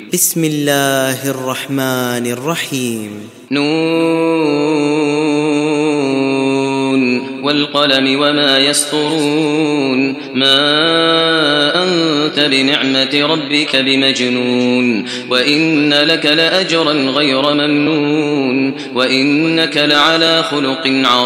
بسم الله الرحمن الرحيم. نون والقلم وما يسطرون ما أنت بنعمة ربك بمجنون وإن لك لأجرا غير ممنون وإنك لعلى خلق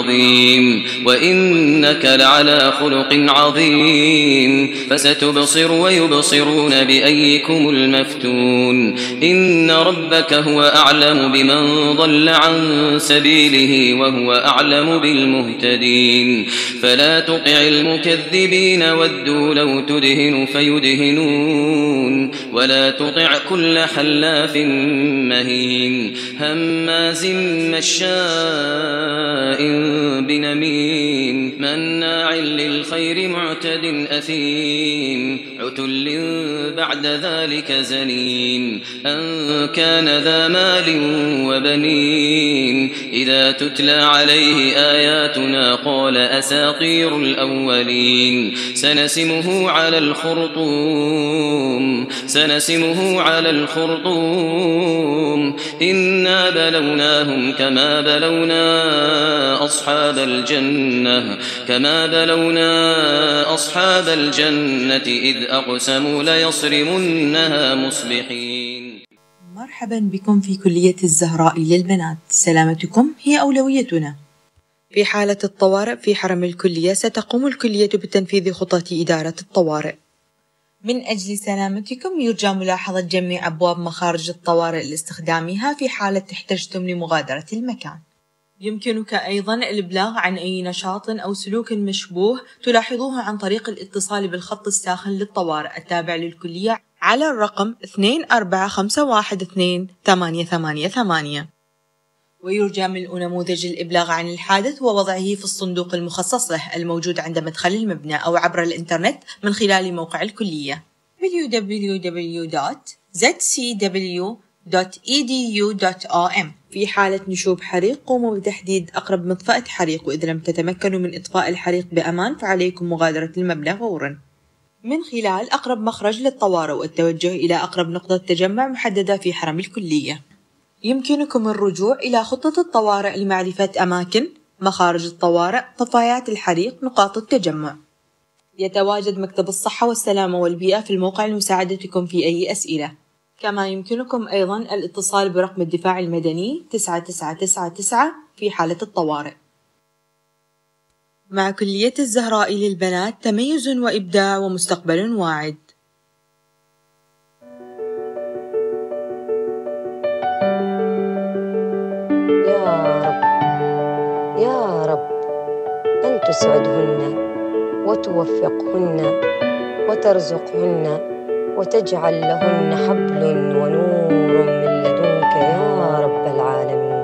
عظيم فستبصر ويبصرون بأيكم المفتون إن ربك هو أعلم بمن ضل عن سبيله وهو أعلم بالمهتدين فلا تطع المكذبين ودوا لو تدهن فيدهنون ولا تطع كل حلاف مهين هماز مشاء بنميم مناع للخير معتد أثيم عتل بعد ذلك زنيم أن كان ذا مال وبنين إذا تتلى عليه آياتنا قال أساطير الأولين سنسمه على الخرطوم إنا بلوناهم كما بلونا أصحاب الجنة إذ أقسموا ليصرمنها مصبحين. مرحبا بكم في كلية الزهراء للبنات. سلامتكم هي أولويتنا. في حالة الطوارئ في حرم الكلية ستقوم الكلية بتنفيذ خطة إدارة الطوارئ. من أجل سلامتكم يرجى ملاحظة جميع أبواب مخارج الطوارئ لاستخدامها في حالة احتجتم لمغادرة المكان. يمكنك أيضا الإبلاغ عن أي نشاط أو سلوك مشبوه تلاحظوه عن طريق الاتصال بالخط الساخن للطوارئ التابع للكلية على الرقم 24512888. ويرجى ملء نموذج الإبلاغ عن الحادث ووضعه في الصندوق المخصص له الموجود عند مدخل المبنى أو عبر الإنترنت من خلال موقع الكلية www.zcw.edu.om. في حالة نشوب حريق قوموا بتحديد أقرب مطفأة حريق، وإذا لم تتمكنوا من إطفاء الحريق بأمان فعليكم مغادرة المبنى فورا من خلال أقرب مخرج للطوارئ والتوجه إلى أقرب نقطة تجمع محددة في حرم الكلية. يمكنكم الرجوع إلى خطة الطوارئ لمعرفة أماكن مخارج الطوارئ، طفايات الحريق، نقاط التجمع. يتواجد مكتب الصحة والسلامة والبيئة في الموقع لمساعدتكم في أي أسئلة. كما يمكنكم أيضا الاتصال برقم الدفاع المدني 9999 في حالة الطوارئ. مع كلية الزهراء للبنات تميز وإبداع ومستقبل واعد. يا رب أن تسعدهن وتوفقهن وترزقهن وتجعل لهن حبل ونور من لدنك يا رب العالمين.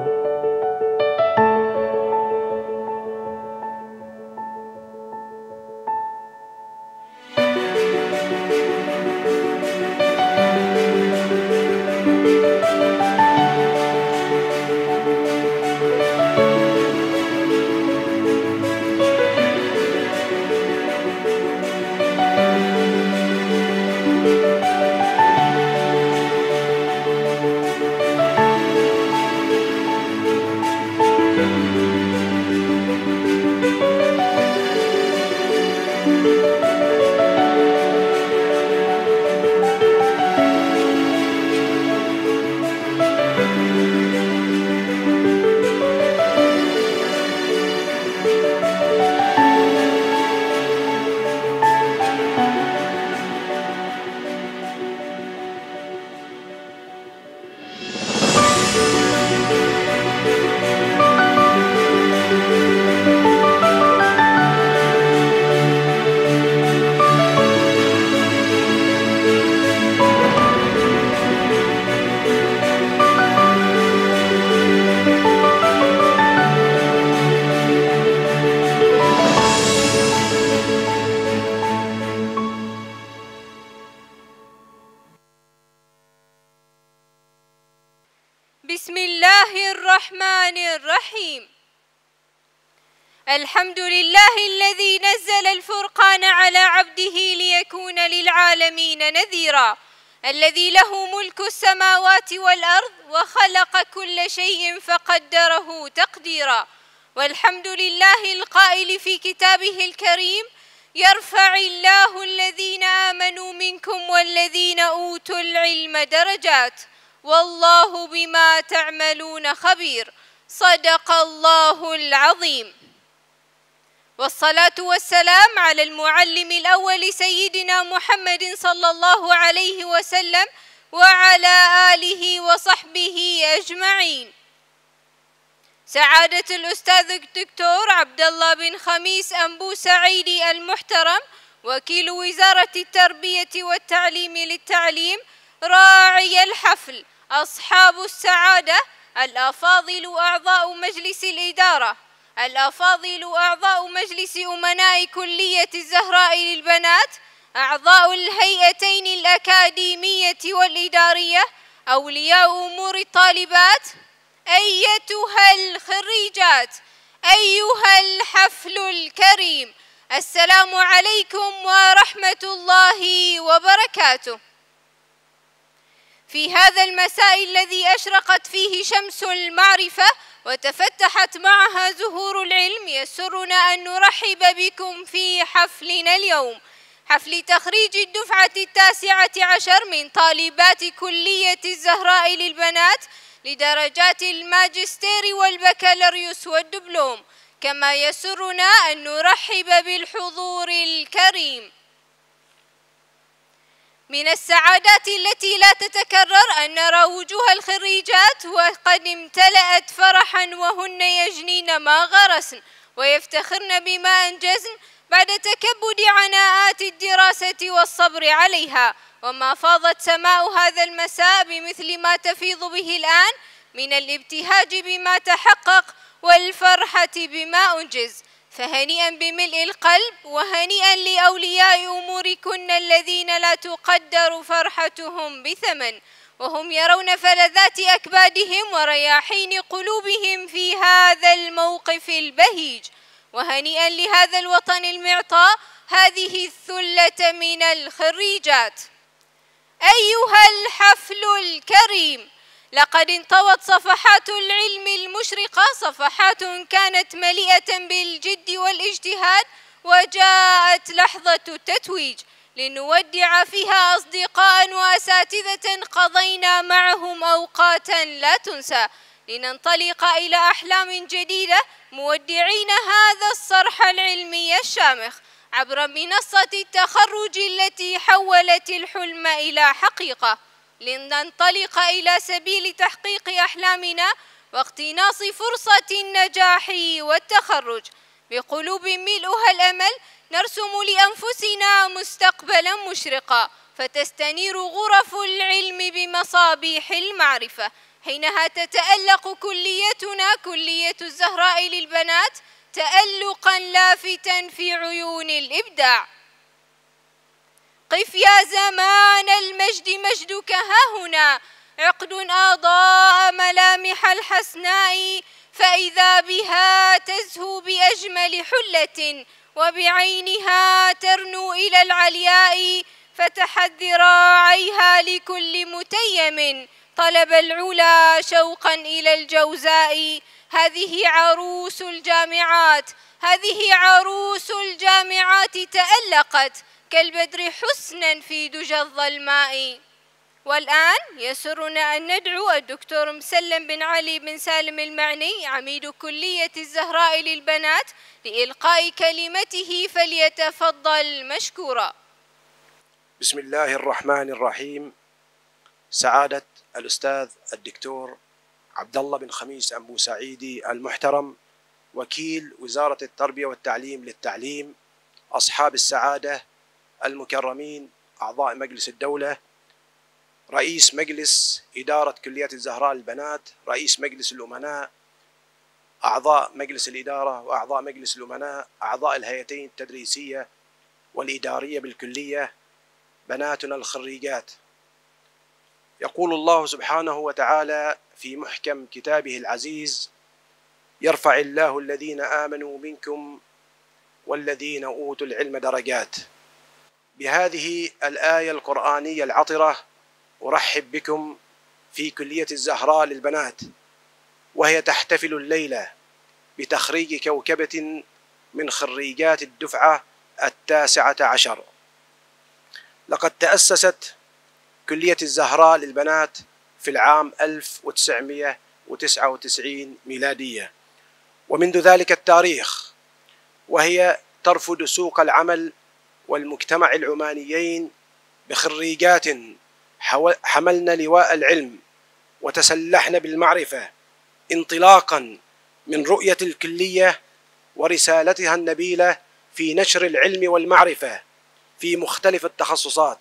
بسم الله الرحمن الرحيم. الحمد لله الذي نزل الفرقان على عبده ليكون للعالمين نذيرا. الذي له ملك السماوات والأرض وخلق كل شيء فقدره تقديرا. والحمد لله القائل في كتابه الكريم: يرفع الله الذين آمنوا منكم والذين أوتوا العلم درجات والله بما تعملون خبير. صدق الله العظيم. والصلاة والسلام على المعلم الأول سيدنا محمد صلى الله عليه وسلم وعلى آله وصحبه أجمعين. سعادة الأستاذ الدكتور عبد الله بن خميس أنبو سعيد المحترم وكيل وزارة التربية والتعليم للتعليم، راعي الحفل، أصحاب السعادة، الأفاضل أعضاء مجلس الإدارة، الأفاضل أعضاء مجلس أمناء كلية الزهراء للبنات، أعضاء الهيئتين الأكاديمية والإدارية، أولياء أمور الطالبات، أيتها الخريجات، أيها الحفل الكريم، السلام عليكم ورحمة الله وبركاته. في هذا المساء الذي أشرقت فيه شمس المعرفة وتفتحت معها زهور العلم، يسرنا أن نرحب بكم في حفلنا اليوم، حفل تخريج الدفعة 19 من طالبات كلية الزهراء للبنات لدرجات الماجستير والبكالوريوس والدبلوم. كما يسرنا أن نرحب بالحضور الكريم. من السعادات التي لا تتكرر أن نرى وجوه الخريجات وقد امتلأت فرحا وهن يجنين ما غرسن ويفتخرن بما أنجزن بعد تكبد عناءات الدراسة والصبر عليها، وما فاضت سماء هذا المساء بمثل ما تفيض به الآن من الابتهاج بما تحقق والفرحة بما أنجز. فهنيئا بملء القلب وهنيئا لأولياء أموركن الذين لا تقدر فرحتهم بثمن، وهم يرون فلذات أكبادهم ورياحين قلوبهم في هذا الموقف البهيج. وهنيئا لهذا الوطن المعطاء هذه الثلة من الخريجات. أيها الحفل الكريم، لقد انطوت صفحات العلم المشرقة، صفحات كانت مليئة بالجد والاجتهاد، وجاءت لحظة التتويج لنودع فيها أصدقاء وأساتذة قضينا معهم أوقاتا لا تنسى، لننطلق إلى أحلام جديدة مودعين هذا الصرح العلمي الشامخ عبر منصة التخرج التي حولت الحلم إلى حقيقة، لننطلق إلى سبيل تحقيق أحلامنا واقتناص فرصة النجاح والتخرج. بقلوب ملؤها الأمل نرسم لأنفسنا مستقبلا مشرقا، فتستنير غرف العلم بمصابيح المعرفة. حينها تتألق كليتنا كلية الزهراء للبنات تألقا لافتا في عيون الإبداع. قف يا زمان المجد مجدك هاهنا، عقد أضاء ملامح الحسناء، فإذا بها تزهو بأجمل حلة وبعينها ترنو إلى العلياء، فتحت ذراعيها لكل متيم طلب العلا شوقا إلى الجوزاء. هذه عروس الجامعات، هذه عروس الجامعات تألقت كالبدر حسنا في دجى الظلماء. والآن يسرنا أن ندعو الدكتور مسلم بن علي بن سالم المعني عميد كلية الزهراء للبنات لإلقاء كلمته، فليتفضل مشكورا. بسم الله الرحمن الرحيم. سعادة الأستاذ الدكتور عبد الله بن خميس أنبو سعيدي المحترم وكيل وزارة التربية والتعليم للتعليم، أصحاب السعادة المكرمين، أعضاء مجلس الدولة، رئيس مجلس إدارة كلية الزهراء للبنات، رئيس مجلس الأمناء، أعضاء مجلس الإدارة وأعضاء مجلس الأمناء، أعضاء الهيئتين التدريسية والإدارية بالكلية، بناتنا الخريجات. يقول الله سبحانه وتعالى في محكم كتابه العزيز: يرفع الله الذين آمنوا منكم والذين أوتوا العلم درجات. بهذه الآية القرآنية العطرة أرحب بكم في كلية الزهراء للبنات، وهي تحتفل الليلة بتخريج كوكبة من خريجات الدفعة 19. لقد تأسست كلية الزهراء للبنات في العام 1999 ميلادية، ومنذ ذلك التاريخ وهي ترفد سوق العمل والمجتمع العمانيين بخريجات حملن لواء العلم وتسلحن بالمعرفة، انطلاقا من رؤية الكلية ورسالتها النبيلة في نشر العلم والمعرفة في مختلف التخصصات،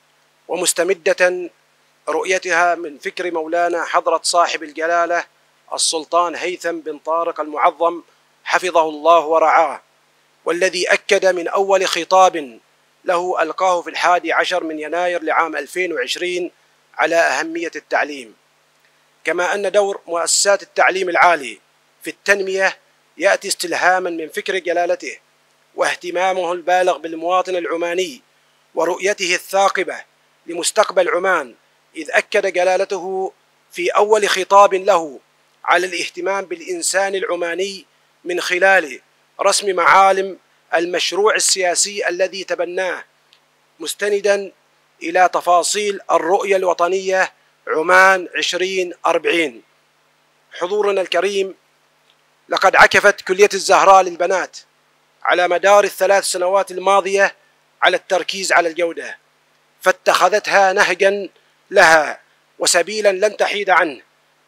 ومستمدة رؤيتها من فكر مولانا حضرة صاحب الجلالة السلطان هيثم بن طارق المعظم حفظه الله ورعاه، والذي أكد من أول خطاب له ألقاه في 11 من يناير لعام 2020 على أهمية التعليم، كما أن دور مؤسسات التعليم العالي في التنمية يأتي استلهاما من فكر جلالته واهتمامه البالغ بالمواطن العماني ورؤيته الثاقبة لمستقبل عمان، إذ أكد جلالته في أول خطاب له على الاهتمام بالإنسان العماني من خلال رسم معالم المشروع السياسي الذي تبناه، مستندا إلى تفاصيل الرؤية الوطنية عمان 2040. حضورنا الكريم، لقد عكفت كلية الزهراء للبنات على مدار ال3 سنوات الماضية على التركيز على الجودة، فاتخذتها نهجا لها وسبيلا لن تحيد عنه،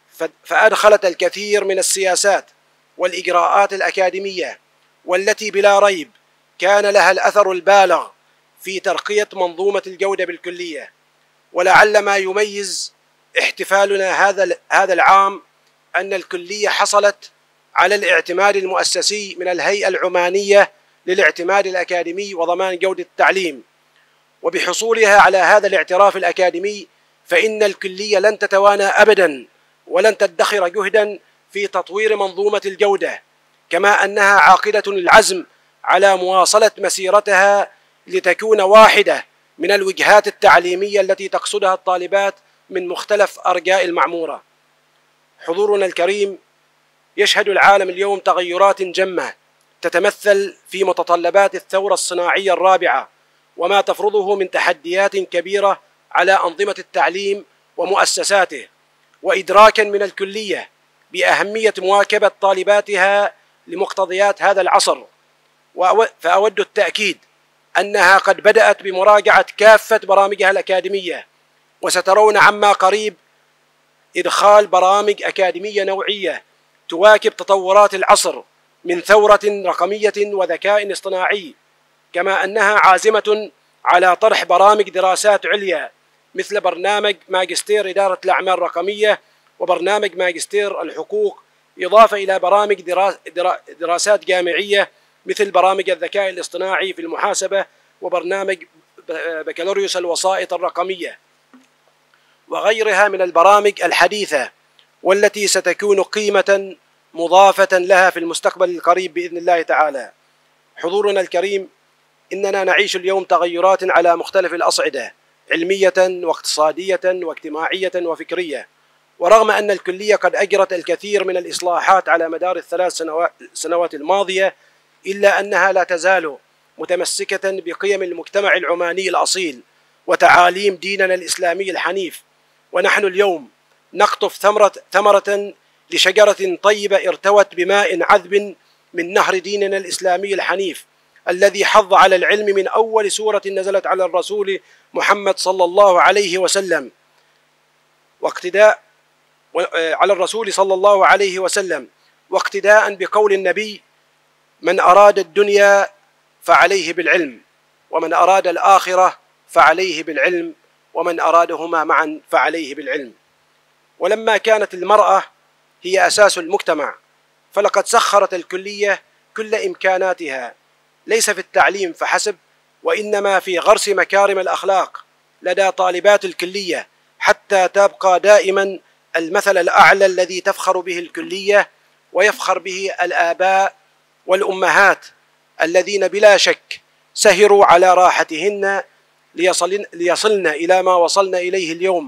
فأدخلت الكثير من السياسات والإجراءات الأكاديمية والتي بلا ريب كان لها الأثر البالغ في ترقية منظومة الجودة بالكلية. ولعل ما يميز احتفالنا هذا العام أن الكلية حصلت على الاعتماد المؤسسي من الهيئة العمانية للاعتماد الأكاديمي وضمان جودة التعليم، وبحصولها على هذا الاعتراف الأكاديمي فإن الكلية لن تتوانى أبدا ولن تدخر جهدا في تطوير منظومة الجودة، كما أنها عاقدة العزم على مواصلة مسيرتها لتكون واحدة من الوجهات التعليمية التي تقصدها الطالبات من مختلف أرجاء المعمورة. حضورنا الكريم، يشهد العالم اليوم تغيرات جمة تتمثل في متطلبات الثورة الصناعية الرابعة وما تفرضه من تحديات كبيرة على أنظمة التعليم ومؤسساته، وإدراكا من الكلية بأهمية مواكبة طالباتها لمقتضيات هذا العصر. فأود التأكيد أنها قد بدأت بمراجعة كافة برامجها الأكاديمية، وسترون عما قريب إدخال برامج أكاديمية نوعية تواكب تطورات العصر من ثورة رقمية وذكاء اصطناعي، كما أنها عازمة على طرح برامج دراسات عليا مثل برنامج ماجستير إدارة الأعمال الرقمية وبرنامج ماجستير الحقوق، إضافة إلى برامج دراسات جامعية مثل برامج الذكاء الاصطناعي في المحاسبة وبرنامج بكالوريوس الوسائط الرقمية وغيرها من البرامج الحديثة، والتي ستكون قيمة مضافة لها في المستقبل القريب بإذن الله تعالى. حضورنا الكريم، إننا نعيش اليوم تغيرات على مختلف الأصعدة علمية واقتصادية واجتماعية وفكرية، ورغم أن الكلية قد أجرت الكثير من الإصلاحات على مدار ال3 سنوات الماضية، إلا أنها لا تزال متمسكة بقيم المجتمع العماني الأصيل وتعاليم ديننا الإسلامي الحنيف. ونحن اليوم نقطف ثمرة لشجرة طيبة ارتوت بماء عذب من نهر ديننا الإسلامي الحنيف، الذي حض على العلم من أول سورة نزلت على الرسول محمد صلى الله عليه وسلم، واقتداء على الرسول صلى الله عليه وسلم، واقتداء بقول النبي: من أراد الدنيا فعليه بالعلم، ومن أراد الآخرة فعليه بالعلم، ومن أرادهما معا فعليه بالعلم. ولما كانت المرأة هي أساس المجتمع، فلقد سخرت الكلية كل إمكاناتها، ليس في التعليم فحسب، وإنما في غرس مكارم الأخلاق لدى طالبات الكلية، حتى تبقى دائما المثل الأعلى الذي تفخر به الكلية ويفخر به الآباء والأمهات، الذين بلا شك سهروا على راحتهن ليصلن إلى ما وصلنا إليه اليوم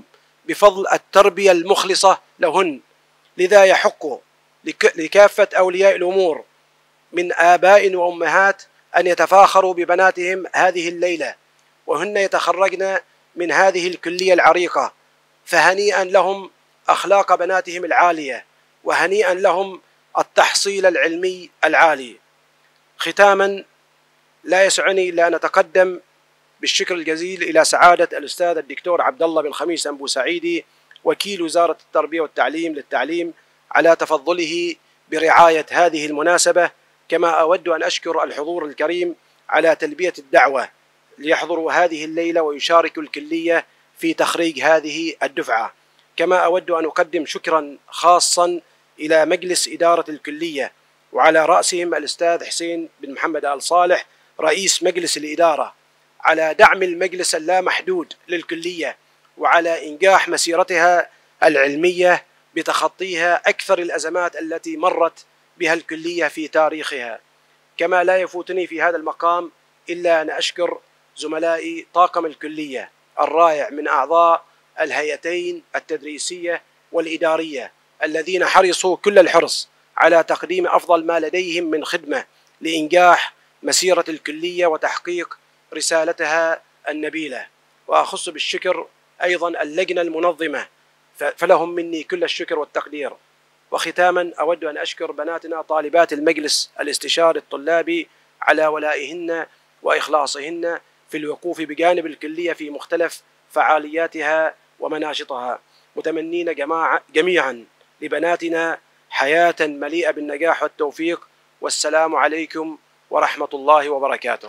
بفضل التربية المخلصة لهن. لذا يحق لكافة أولياء الأمور من آباء وأمهات أن يتفاخروا ببناتهم هذه الليلة، وهن يتخرجن من هذه الكلية العريقة، فهنيئا لهم أخلاق بناتهم العالية، وهنيئا لهم التحصيل العلمي العالي. ختاما، لا يسعني إلا أن أتقدم بالشكر الجزيل إلى سعادة الأستاذ الدكتور عبد الله بن خميس أبو سعيدي وكيل وزارة التربية والتعليم للتعليم على تفضله برعاية هذه المناسبة، كما أود أن أشكر الحضور الكريم على تلبية الدعوة ليحضروا هذه الليلة ويشاركوا الكلية في تخريج هذه الدفعة. كما أود أن أقدم شكرا خاصا إلى مجلس إدارة الكلية، وعلى رأسهم الأستاذ حسين بن محمد آل صالح رئيس مجلس الإدارة، على دعم المجلس اللامحدود للكلية، وعلى إنجاح مسيرتها العلمية بتخطيها أكثر الأزمات التي مرت بها الكلية في تاريخها. كما لا يفوتني في هذا المقام إلا أن أشكر زملائي طاقم الكلية الرائع من أعضاء الهيئتين التدريسية والإدارية الذين حرصوا كل الحرص على تقديم أفضل ما لديهم من خدمة لإنجاح مسيرة الكلية وتحقيق رسالتها النبيلة. وأخص بالشكر أيضا اللجنة المنظمة، فلهم مني كل الشكر والتقدير. وختاما أود أن أشكر بناتنا طالبات المجلس الاستشاري الطلابي على ولائهن وإخلاصهن في الوقوف بجانب الكلية في مختلف فعالياتها ومناشطها، متمنين جميعا لبناتنا حياة مليئة بالنجاح والتوفيق. والسلام عليكم ورحمة الله وبركاته.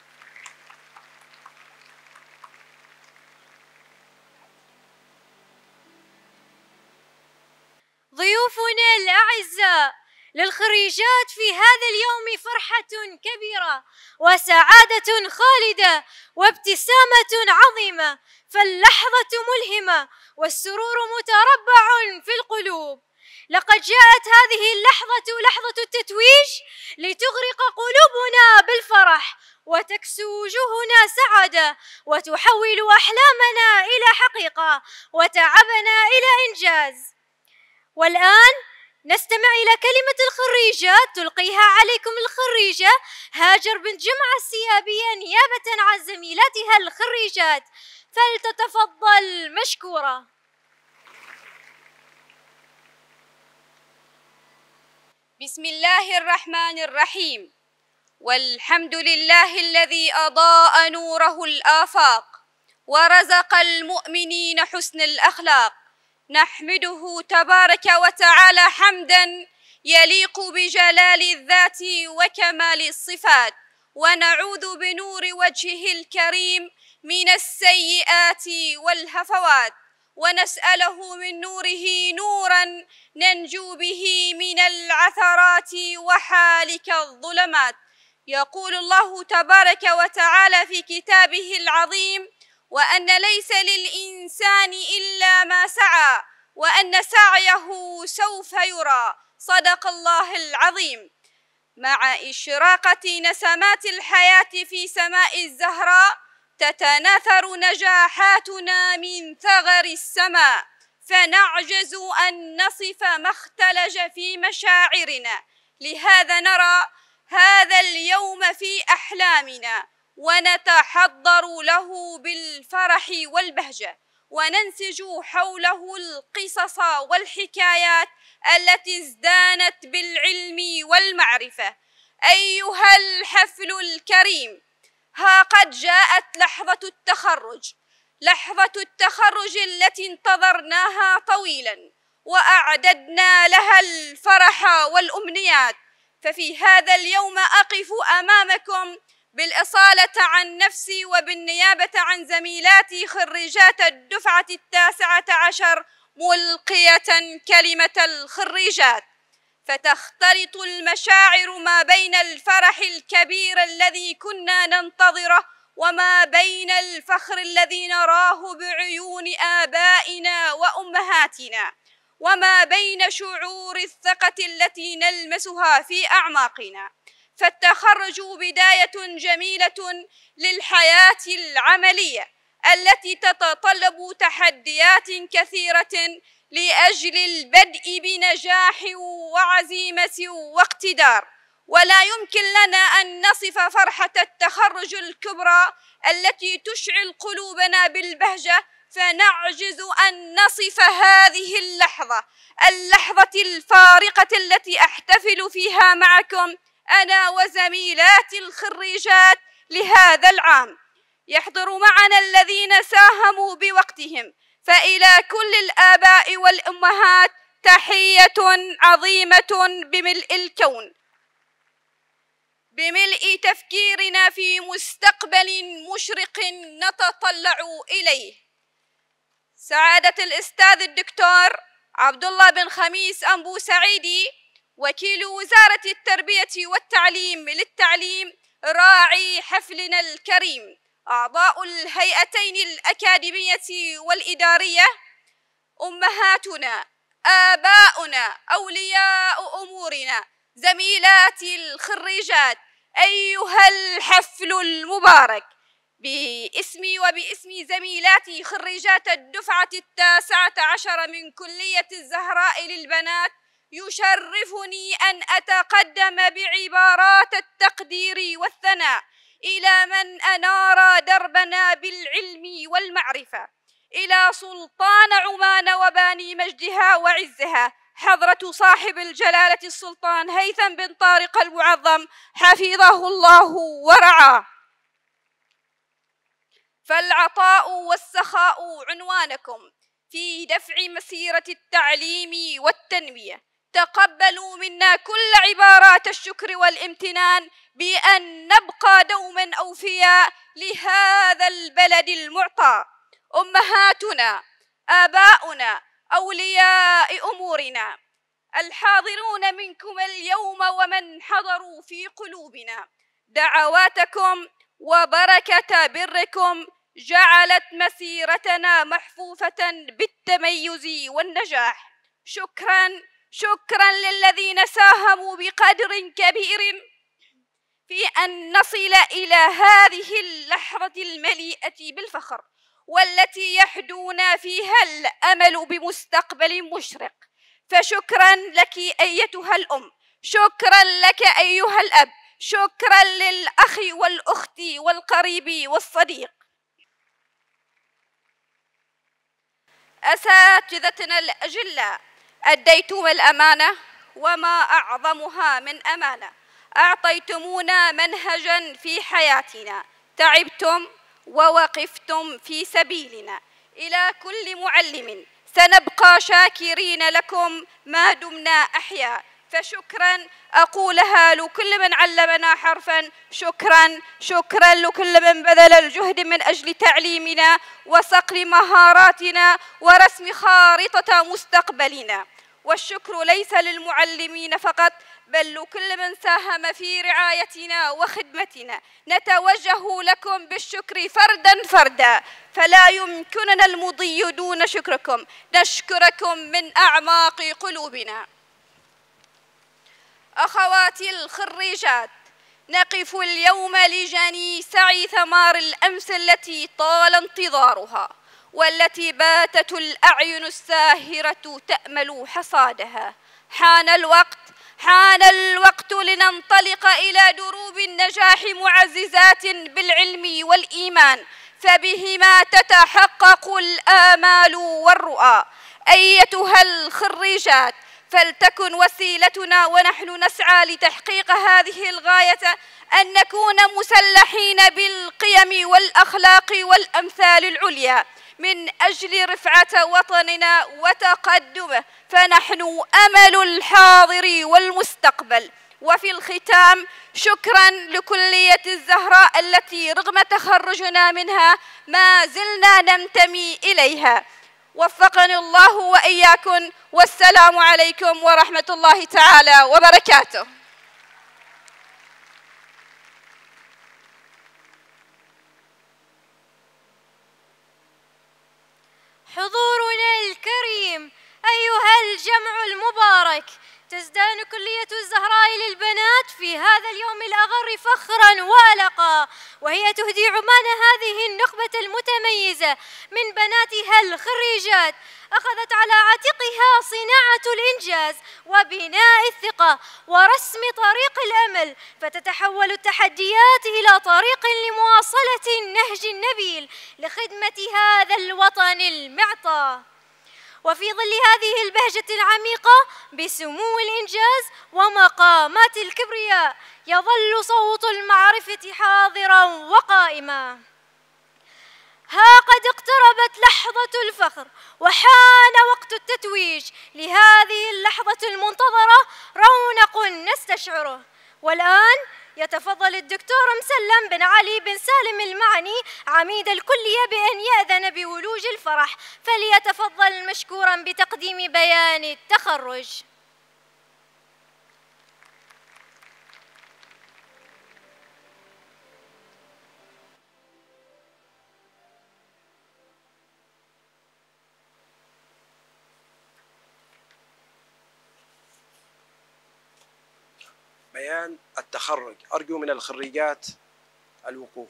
ضيوفنا الأعزاء، للخريجات في هذا اليوم فرحة كبيرة وسعادة خالدة وابتسامة عظيمة، فاللحظة ملهمة والسرور متربع في القلوب. لقد جاءت هذه اللحظة، لحظة التتويج، لتغرق قلوبنا بالفرح وتكسو وجوهنا سعادة وتحول أحلامنا إلى حقيقة وتعبنا إلى إنجاز. والآن نستمع إلى كلمة الخريجات تلقيها عليكم الخريجة هاجر بنت جمعة السيابية نيابة عن زميلاتها الخريجات، فلتتفضل مشكورة. بسم الله الرحمن الرحيم. والحمد لله الذي أضاء نوره الآفاق ورزق المؤمنين حسن الأخلاق، نحمده تبارك وتعالى حمدا يليق بجلال الذات وكمال الصفات، ونعوذ بنور وجهه الكريم من السيئات والهفوات، ونسأله من نوره نورا ننجو به من العثرات وحالك الظلمات. يقول الله تبارك وتعالى في كتابه العظيم: وأن ليس للإنسان إلا ما سعى وأن سعيه سوف يرى. صدق الله العظيم. مع إشراقة نسمات الحياة في سماء الزهراء تتناثر نجاحاتنا من ثغر السماء، فنعجز أن نصف ما اختلج في مشاعرنا. لهذا نرى هذا اليوم في أحلامنا ونتحضر له بالفرح والبهجة، وننسج حوله القصص والحكايات التي ازدانت بالعلم والمعرفة. أيها الحفل الكريم، ها قد جاءت لحظة التخرج، لحظة التخرج التي انتظرناها طويلا وأعددنا لها الفرح والأمنيات. ففي هذا اليوم أقف أمامكم بالإصالة عن نفسي وبالنيابة عن زميلاتي خريجات الدفعة 19 ملقية كلمة الخريجات، فتختلط المشاعر ما بين الفرح الكبير الذي كنا ننتظره وما بين الفخر الذي نراه بعيون آبائنا وأمهاتنا، وما بين شعور الثقة التي نلمسها في أعماقنا. فالتخرج بداية جميلة للحياة العملية التي تتطلب تحديات كثيرة لأجل البدء بنجاح وعزيمة واقتدار. ولا يمكن لنا أن نصف فرحة التخرج الكبرى التي تشعل قلوبنا بالبهجة، فنعجز أن نصف هذه اللحظة الفارقة التي أحتفل فيها معكم أنا وزميلاتي الخريجات لهذا العام. يحضر معنا الذين ساهموا بوقتهم، فإلى كل الآباء والأمهات تحية عظيمة بملء الكون، بملء تفكيرنا في مستقبل مشرق نتطلع إليه. سعادة الأستاذ الدكتور عبد الله بن خميس أنبو سعيدي وكيل وزارة التربية والتعليم للتعليم راعي حفلنا الكريم، أعضاء الهيئتين الأكاديمية والإدارية، أمهاتنا، آباؤنا، أولياء أمورنا، زميلاتي الخريجات، أيها الحفل المبارك. باسمي وباسم زميلاتي خريجات الدفعة 19 من كلية الزهراء للبنات، يشرفني أن أتقدم بعبارات التقدير والثناء إلى من أنار دربنا بالعلم والمعرفة، إلى سلطان عمان وباني مجدها وعزها، حضرة صاحب الجلالة السلطان هيثم بن طارق المعظم حفظه الله ورعاه. فالعطاء والسخاء عنوانكم في دفع مسيرة التعليم والتنمية. تقبلوا منا كل عبارات الشكر والامتنان بأن نبقى دوما أوفياء لهذا البلد المعطى. أمهاتنا، آباؤنا، أولياء أمورنا، الحاضرون منكم اليوم ومن حضروا في قلوبنا، دعواتكم وبركة بركم جعلت مسيرتنا محفوفة بالتميز والنجاح. شكرا للذين ساهموا بقدر كبير في أن نصل إلى هذه اللحظة المليئة بالفخر، والتي يحدونا فيها الأمل بمستقبل مشرق. فشكرا لك أيتها الأم، شكرا لك أيها الأب، شكرا للأخ والأخت والقريب والصديق. أساتذتنا الأجلاء، أديتم الأمانة وما أعظمها من أمانة، أعطيتمونا منهجا في حياتنا، تعبتم ووقفتم في سبيلنا. إلى كل معلم سنبقى شاكرين لكم ما دمنا أحياء، فشكرا أقولها لكل من علمنا حرفا، شكرا لكل من بذل الجهد من أجل تعليمنا وصقل مهاراتنا ورسم خارطة مستقبلنا. والشكر ليس للمعلمين فقط، بل لكل من ساهم في رعايتنا وخدمتنا. نتوجه لكم بالشكر فردا، فلا يمكننا المضي دون شكركم. نشكركم من أعماق قلوبنا. أخواتي الخريجات، نقف اليوم لجني سعي ثمار الأمس التي طال انتظارها، والتي باتت الأعين الساهرة تأمل حصادها. حان الوقت لننطلق إلى دروب النجاح معززات بالعلم والإيمان، فبهما تتحقق الآمال والرؤى. أيتها الخريجات، فلتكن وسيلتنا ونحن نسعى لتحقيق هذه الغاية أن نكون مسلحين بالقيم والأخلاق والأمثال العليا من أجل رفعة وطننا وتقدمه، فنحن أمل الحاضر والمستقبل. وفي الختام، شكرا لكلية الزهراء التي رغم تخرجنا منها ما زلنا ننتمي إليها. وفقني الله وإياكم، والسلام عليكم ورحمة الله تعالى وبركاته. حضورنا الكريم، أيها الجمع المبارك، تزدان كلية الزهراء للبنات في هذا اليوم الأغر فخرا وألقا، وهي تهدي عمان هذه النخبة المتميزة من بناتها الخريجات، أخذت على عاتقها صناعة الإنجاز وبناء الثقة ورسم طريق الأمل، فتتحول التحديات إلى طريق لمواصلة النهج النبيل لخدمة هذا الوطن المعطاء. وفي ظل هذه البهجة العميقة بسمو الإنجاز ومقامات الكبرياء يظل صوت المعرفة حاضرا وقائما. ها قد اقتربت لحظة الفخر وحان وقت التتويج لهذه اللحظة المنتظرة، رونق نستشعره. والآن يتفضل الدكتور مسلم بن علي بن سالم المعني عميد الكلية بأن يأذن بولوج الفرح، فليتفضل مشكورا بتقديم بيان التخرج. بيان التخرج. أرجو من الخريجات الوقوف.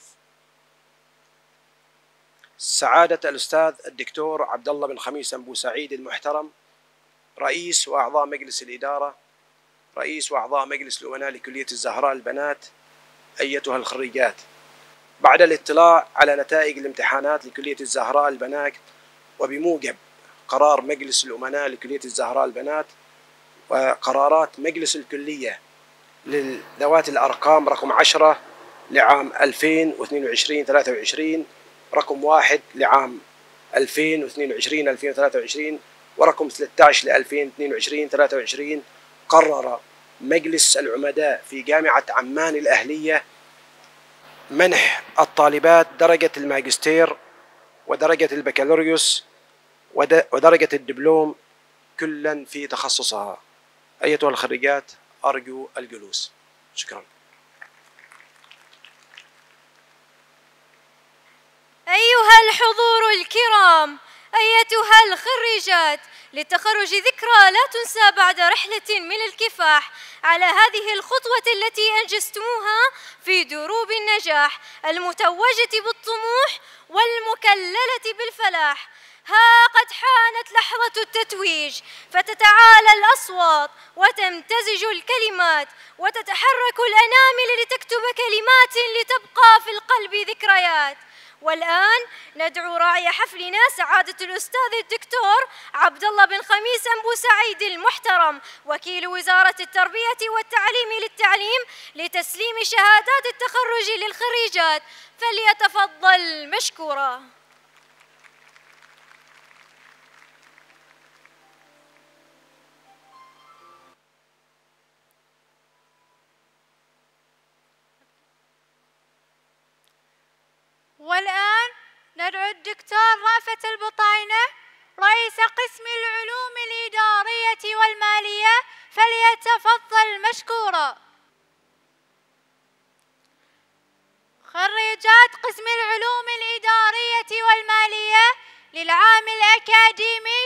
سعادة الأستاذ الدكتور عبد الله بن خميس أبو سعيد المحترم، رئيس وأعضاء مجلس الإدارة، رئيس وأعضاء مجلس الأمناء لكلية الزهراء البنات، أيتها الخريجات، بعد الاطلاع على نتائج الامتحانات لكلية الزهراء البنات وبموجب قرار مجلس الأمناء لكلية الزهراء البنات وقرارات مجلس الكلية لذوات الأرقام رقم 10 لعام 2022-23، رقم 1 لعام 2022-2023، ورقم 13 ل 2022-23، قرر مجلس العمداء في جامعة عمان الأهلية منح الطالبات درجة الماجستير ودرجة البكالوريوس ودرجة الدبلوم كلا في تخصصها. أيتها الخريجات أرجو الجلوس. شكرا. أيها الحضور الكرام، أيتها الخريجات، للتخرج ذكرى لا تنسى بعد رحلة من الكفاح على هذه الخطوة التي أنجزتموها في دروب النجاح المتوجة بالطموح والمكللة بالفلاح. ها قد حانت لحظة التتويج، فتتعالى الأصوات وتمتزج الكلمات وتتحرك الأنامل لتكتب كلمات لتبقى في القلب ذكريات. والآن ندعو راعي حفلنا سعادة الأستاذ الدكتور عبد الله بن خميس أبو سعيد المحترم، وكيل وزارة التربية والتعليم للتعليم، لتسليم شهادات التخرج للخريجات، فليتفضل مشكورا. والآن ندعو الدكتور رأفت البطاينة رئيس قسم العلوم الإدارية والمالية، فليتفضل مشكورا. خريجات قسم العلوم الإدارية والمالية للعام الأكاديمي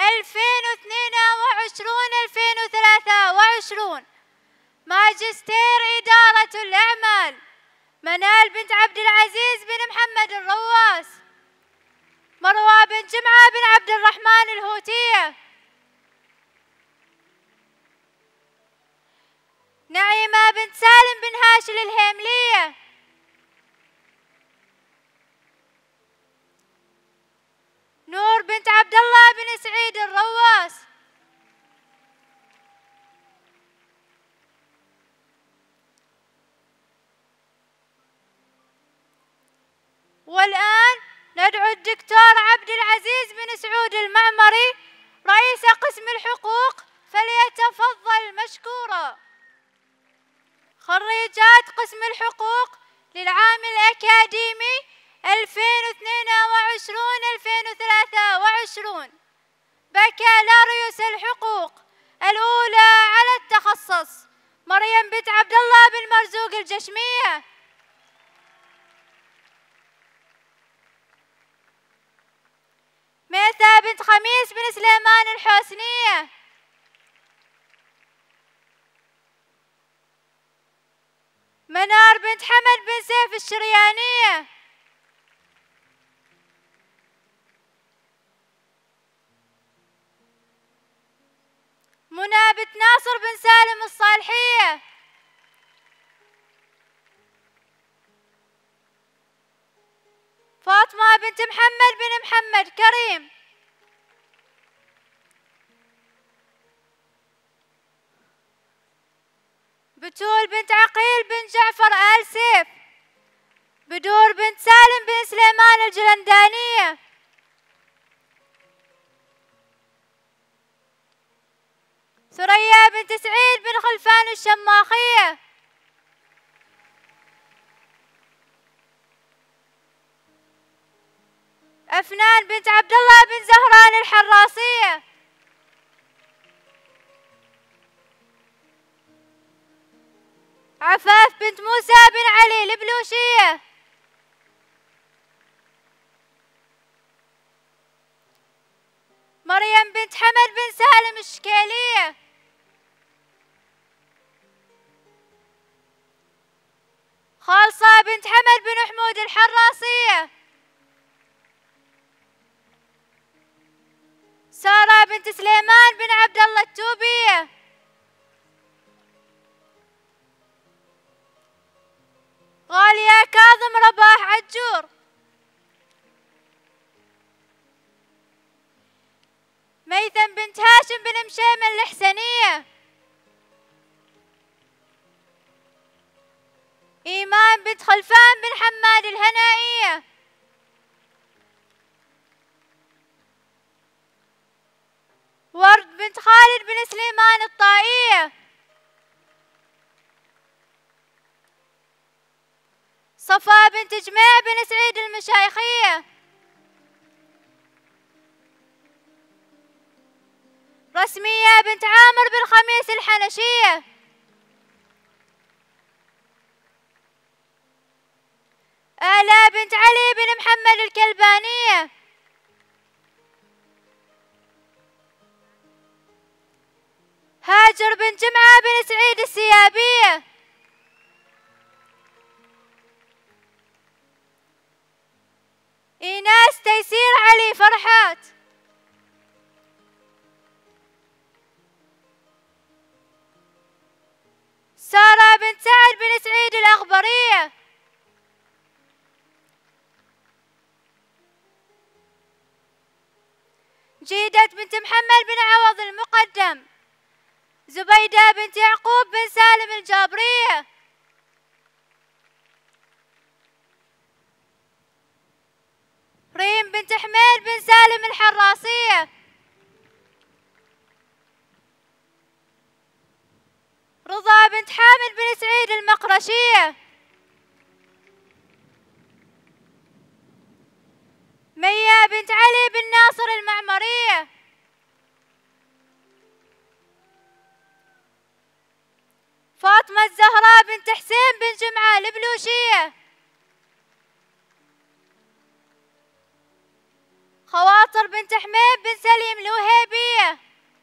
2022-2023، ماجستير إدارة الأعمال، منال بنت عبد العزيز بن محمد الرواس، مروى بن جمعة بن عبد الرحمن الهوتية، نعيمة بنت سالم بن هاشل الهيملية، نور بنت عبد الله بن سعيد الرواس، والآن ندعو الدكتور عبد العزيز بن سعود المعمري رئيس قسم الحقوق، فليتفضل مشكورا. خريجات قسم الحقوق للعام الأكاديمي 2022-2023، بكالوريوس الحقوق، الأولى على التخصص، مريم بنت عبد الله بن مرزوق الجشمية، ميثا بنت خميس بن سليمان الحسنية، فاطمة بنت محمد بن محمد كريم. بتول بنت عقيل بن جعفر آل سيف. بدور بنت سالم بن سليمان الجلندانية. ثريا بنت سعيد بن خلفان الشماخية. أفنان بنت عبد الله بن زهران الحراسية. عفاف بنت موسى بن علي البلوشية. مريم بنت حمد بن سالم الشكيلية. خالصة بنت حمد بن حمود الحراسية. سارة بنت سليمان بن عبد الله التوبية. غالية كاظم رباح عجور. ميثم بنت هاشم بن مشيم الحسنية. إيمان بنت خلفان بن حماد الهنائية. ورد بنت خالد بن سليمان الطائية. صفا بنت جميع بن سعيد المشايخية. رسمية بنت عامر بن خميس الحنشية. آلاء بنت علي بن محمد الكلبانية. هاجر بن جمعة بن سعيد السيابية. إيناس تيسير علي فرحات. سارة بنت سعد بن سعيد الأغبرية. جيدة بنت محمد بن عوض المقدم. زبيدة بنت يعقوب بن سالم الجابرية. ريم بنت حميد بن سالم الحراسية. رضا بنت حامد بن سعيد المقرشية. ميا بنت علي بن ناصر المعمرية. فاطمة الزهراء بنت حسين بن جمعة البلوشية. خواطر بنت حميد بن سليم الوهيبية.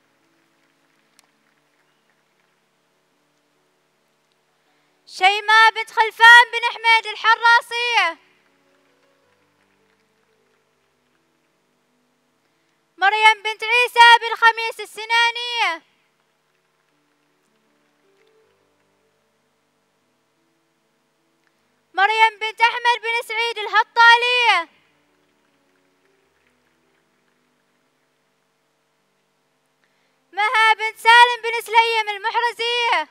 شيماء بنت خلفان بن حميد الحراسية. مريم بنت عيسى بن خميس السنانية. مريم بنت أحمد بن سعيد الهطالية. مها بنت سالم بن سليم المحرزية.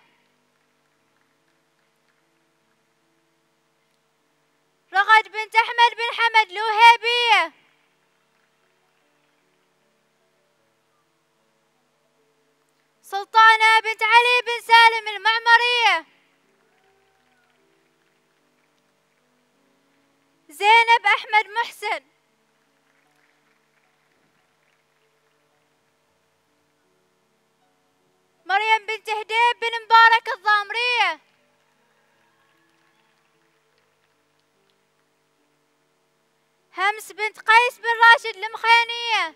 رغد بنت أحمد بن حمد الوهيبية. سلطانة بنت علي بن سالم المعمرية. زينب أحمد محسن. مريم بنت هديب بن مبارك الضامرية. همس بنت قيس بن راشد المخيانية.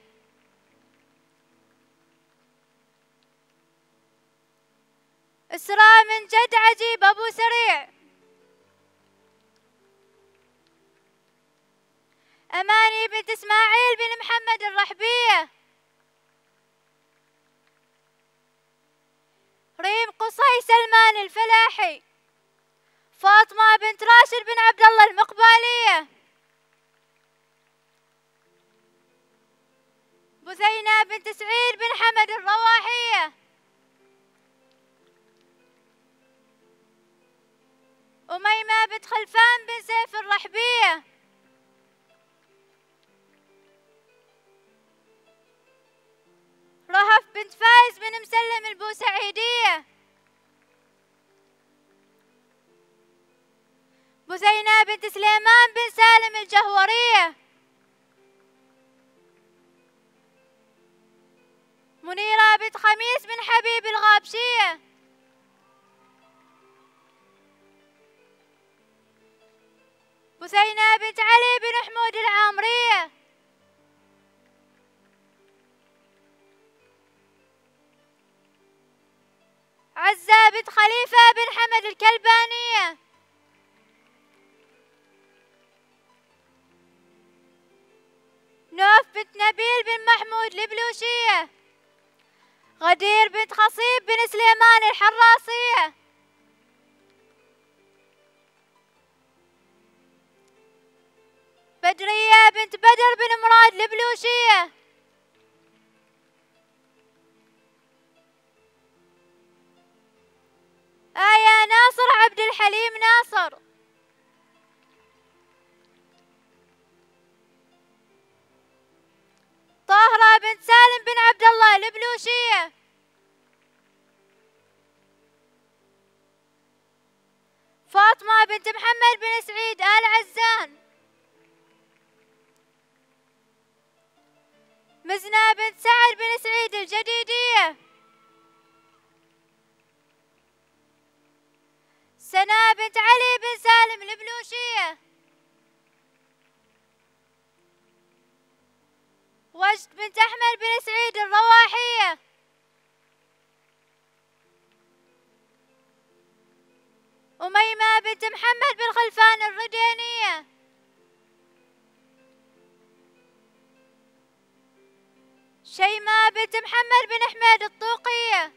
إسراء من جد عجيب أبو سريع. أماني بنت إسماعيل بن محمد الرحبية. ريم قصي سلمان الفلاحي. فاطمة بنت راشد بن عبد الله المقبالية. بثينة بنت سعيد بن حمد الرواحية، أميمة بنت خلفان بن سيف الرحبية، رهف بنت فايز بن مسلم البوسعيدية، بثينة بنت سليمان بن سالم الجهورية، منيرة بنت خميس بن حبيب الغابشية، بثينة بنت علي بن حمود العامرية، عزة بنت خليفة بن حمد الكلبانية، نوف بنت نبيل بن محمود البلوشية، غدير بنت خصيب بن سليمان الحراسية، بدرية بنت بدر بن مراد البلوشية، آية ناصر عبد الحليم ناصر، طاهرة بنت سالم بن عبد الله البلوشية، فاطمة بنت محمد بن سعيد آل عزان، مزنة بنت سعد بن سعيد الجديدية، سناء بنت علي بن سالم البلوشية، وجد بنت أحمد بن سعيد الرواحية، أميمة بنت محمد بن خلفان الردينية، شيماء بنت محمد بن حميد الطوقية،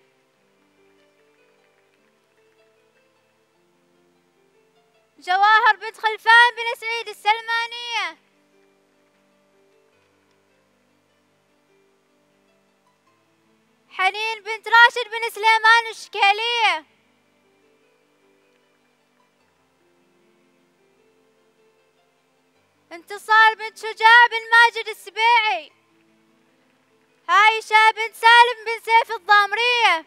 جواهر بنت خلفان بن سعيد السلمانية، حنين بنت راشد بن سليمان الشكالية، انتصار بنت شجاع بن ماجد السبيعي، عايشة بنت سالم بن سيف الضامرية،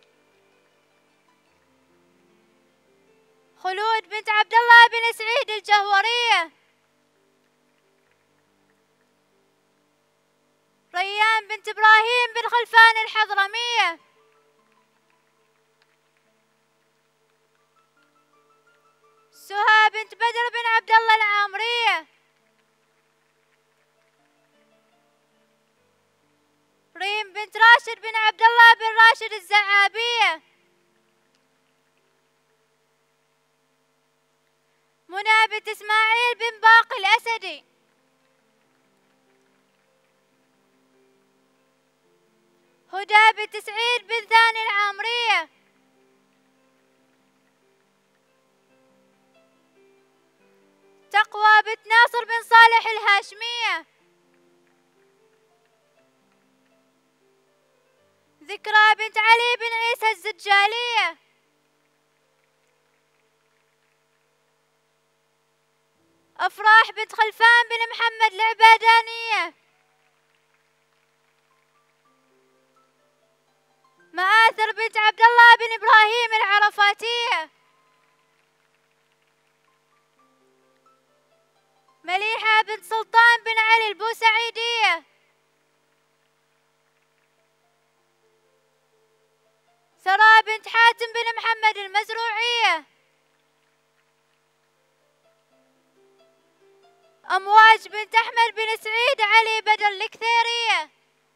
خلود بنت عبد الله بن سعيد الجهورية، ريان بنت إبراهيم بن خلفان الحضرمية، سهى بنت بدر بن عبد الله العامرية، ريم بنت راشد بن عبد الله بن راشد الزعابية، منى بنت إسماعيل بن باقي الأسدي، هدى بنت سعيد بن ثاني العامرية، تقوى بنت ناصر بن صالح الهاشمية، ذكرى بنت علي بن عيسى الزجالية، أفراح بنت خلفان بن محمد العبادانية، مآثر بنت عبد الله بن إبراهيم العرفاتية، مليحة بنت سلطان بن علي البوسعيدية، سراء بنت حاتم بن محمد المزروعية، أمواج بنت أحمد بن سعيد علي بدر الكثيرية،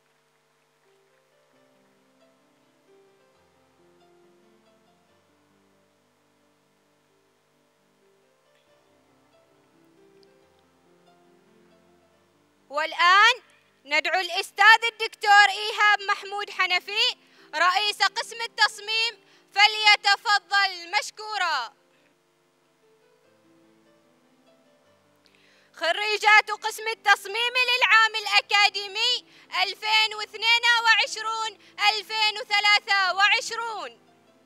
والآن ندعو الأستاذ الدكتور إيهاب محمود حنفي رئيس قسم التصميم فليتفضل مشكورا. خريجات قسم التصميم للعام الأكاديمي 2022-2023.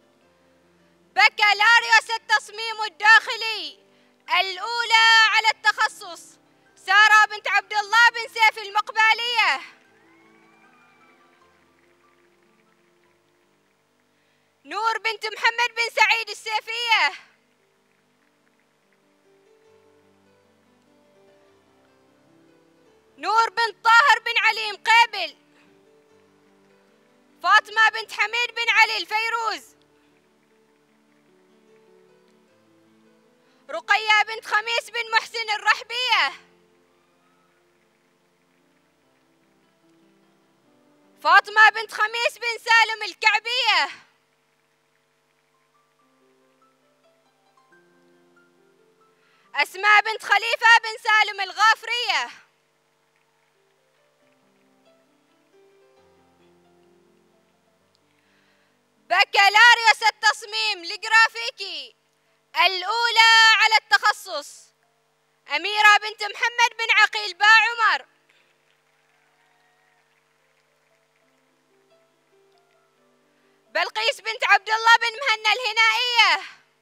بكالوريوس التصميم الداخلي، الأولى على التخصص سارة بنت عبد الله بن سيف المقبالية. نور بنت محمد بن سعيد السيفية. نور بنت طاهر بن علي مقابل. فاطمة بنت حميد بن علي الفيروز. رقية بنت خميس بن محسن الرحبية. فاطمة بنت خميس بن سالم الكعبية. أسماء بنت خليفة بن سالم الغافرية. بكالوريوس التصميم الجرافيكي، الأولى على التخصص أميرة بنت محمد بن عقيل با عمر. بلقيس بنت عبد الله بن مهنا الهنائية.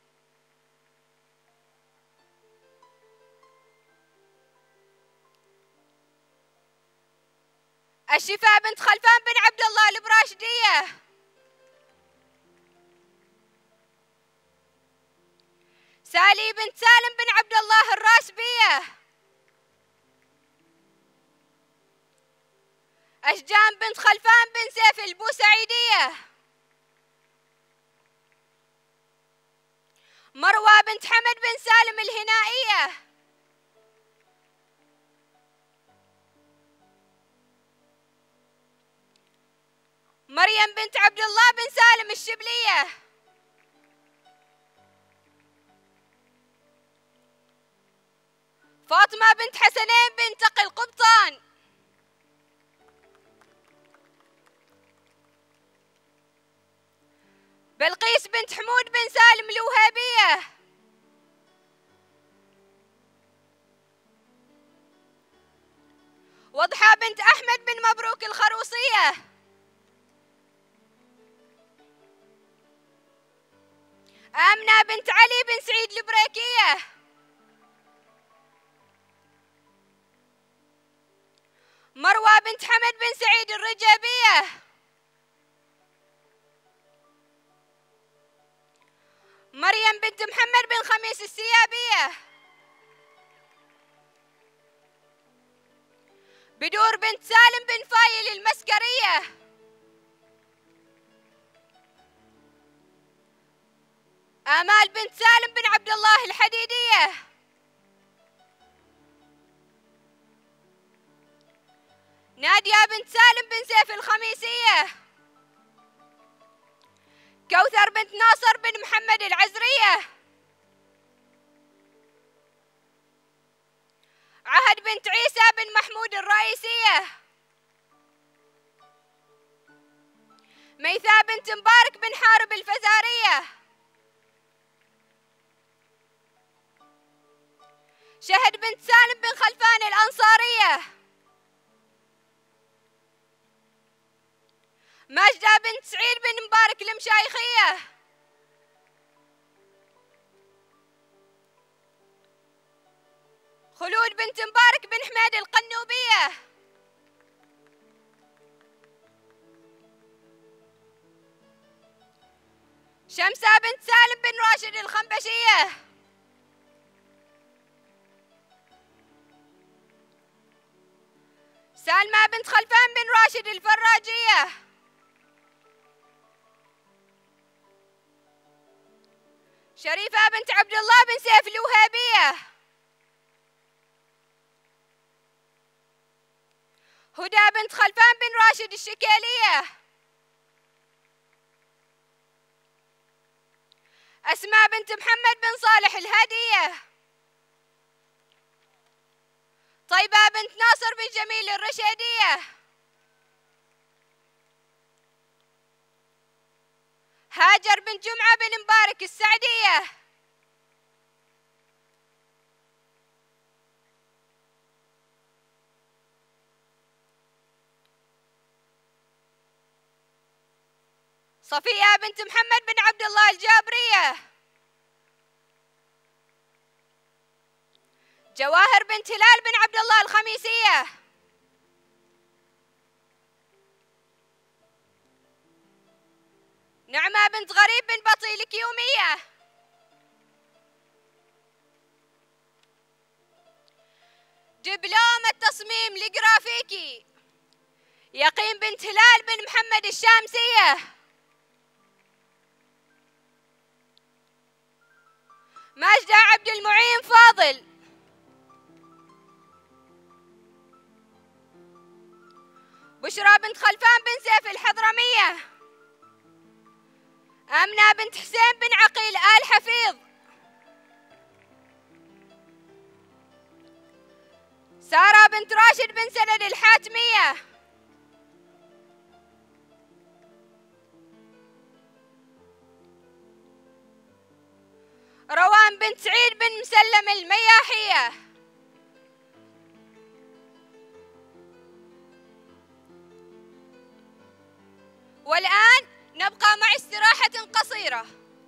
الشفاء بنت خلفان بن عبد الله البراشدية. سالي بنت سالم بن عبد الله الراسبية. أشجان بنت خلفان بن سيف البوسعيدية. مروى بنت حمد بن سالم الهنائية. مريم بنت عبد الله بن سالم الشبلية. فاطمة بنت حسنين بن تقي القبطان. بلقيس بنت حمود بن سالم الوهابية. وضحى بنت أحمد بن مبروك الخروصية. آمنة بنت علي بن سعيد البريكية. مروى بنت حمد بن سعيد الرجابية. مريم بنت محمد بن خميس السيابية. بدور بنت سالم بن فايل المسكرية. آمال بنت سالم بن عبد الله الحديدية. نادية بنت سالم بن سيف الخميسية. كوثر بنت ناصر بن محمد العزرية. عهد بنت عيسى بن محمود الرئيسية. ميثاء بنت مبارك بن حارب الفزارية. شهد بنت سالم بن خلفان الأنصارية. ماجدة بنت سعيد بن مبارك المشايخية. خلود بنت مبارك بن حميد القنوبية. شمسة بنت سالم بن راشد الخنبشية. سالمة بنت خلفان بن راشد الفراجية. شريفة بنت عبد الله بن سيف الوهابية. هدى بنت خلفان بن راشد الشكيلية. أسماء بنت محمد بن صالح الهادية. طيبة بنت ناصر بن جميل الرشيدية. هاجر بنت جمعة بن مبارك السعدية. صفية بنت محمد بن عبد الله الجابرية. جواهر بنت هلال بن عبد الله الخميسية. نعمة بنت غريب بن بطيل الكيومية. دبلوم التصميم الجرافيكي يقين بنت هلال بن محمد الشامسية. ماجدة عبد المعين فاضل. بشرى بنت خلفان بن سيف الحضرمية. آمنة بنت حسين بن عقيل آل حفيظ. سارة بنت راشد بن سند الحاتمية. روان بنت سعيد بن مسلم المياحية. والآن نبقى مع استراحة قصيرة.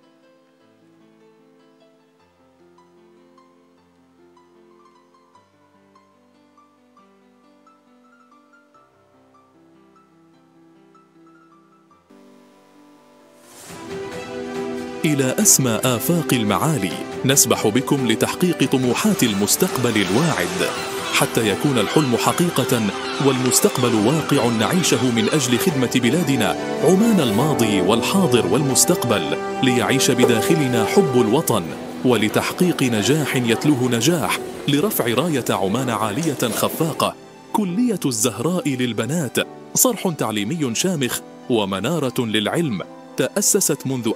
إلى أسمى آفاق المعالي نسبح بكم لتحقيق طموحات المستقبل الواعد، حتى يكون الحلم حقيقة والمستقبل واقع نعيشه من أجل خدمة بلادنا عمان الماضي والحاضر والمستقبل، ليعيش بداخلنا حب الوطن، ولتحقيق نجاح يتلوه نجاح، لرفع راية عمان عالية خفاقة. كلية الزهراء للبنات صرح تعليمي شامخ ومنارة للعلم، تأسست منذ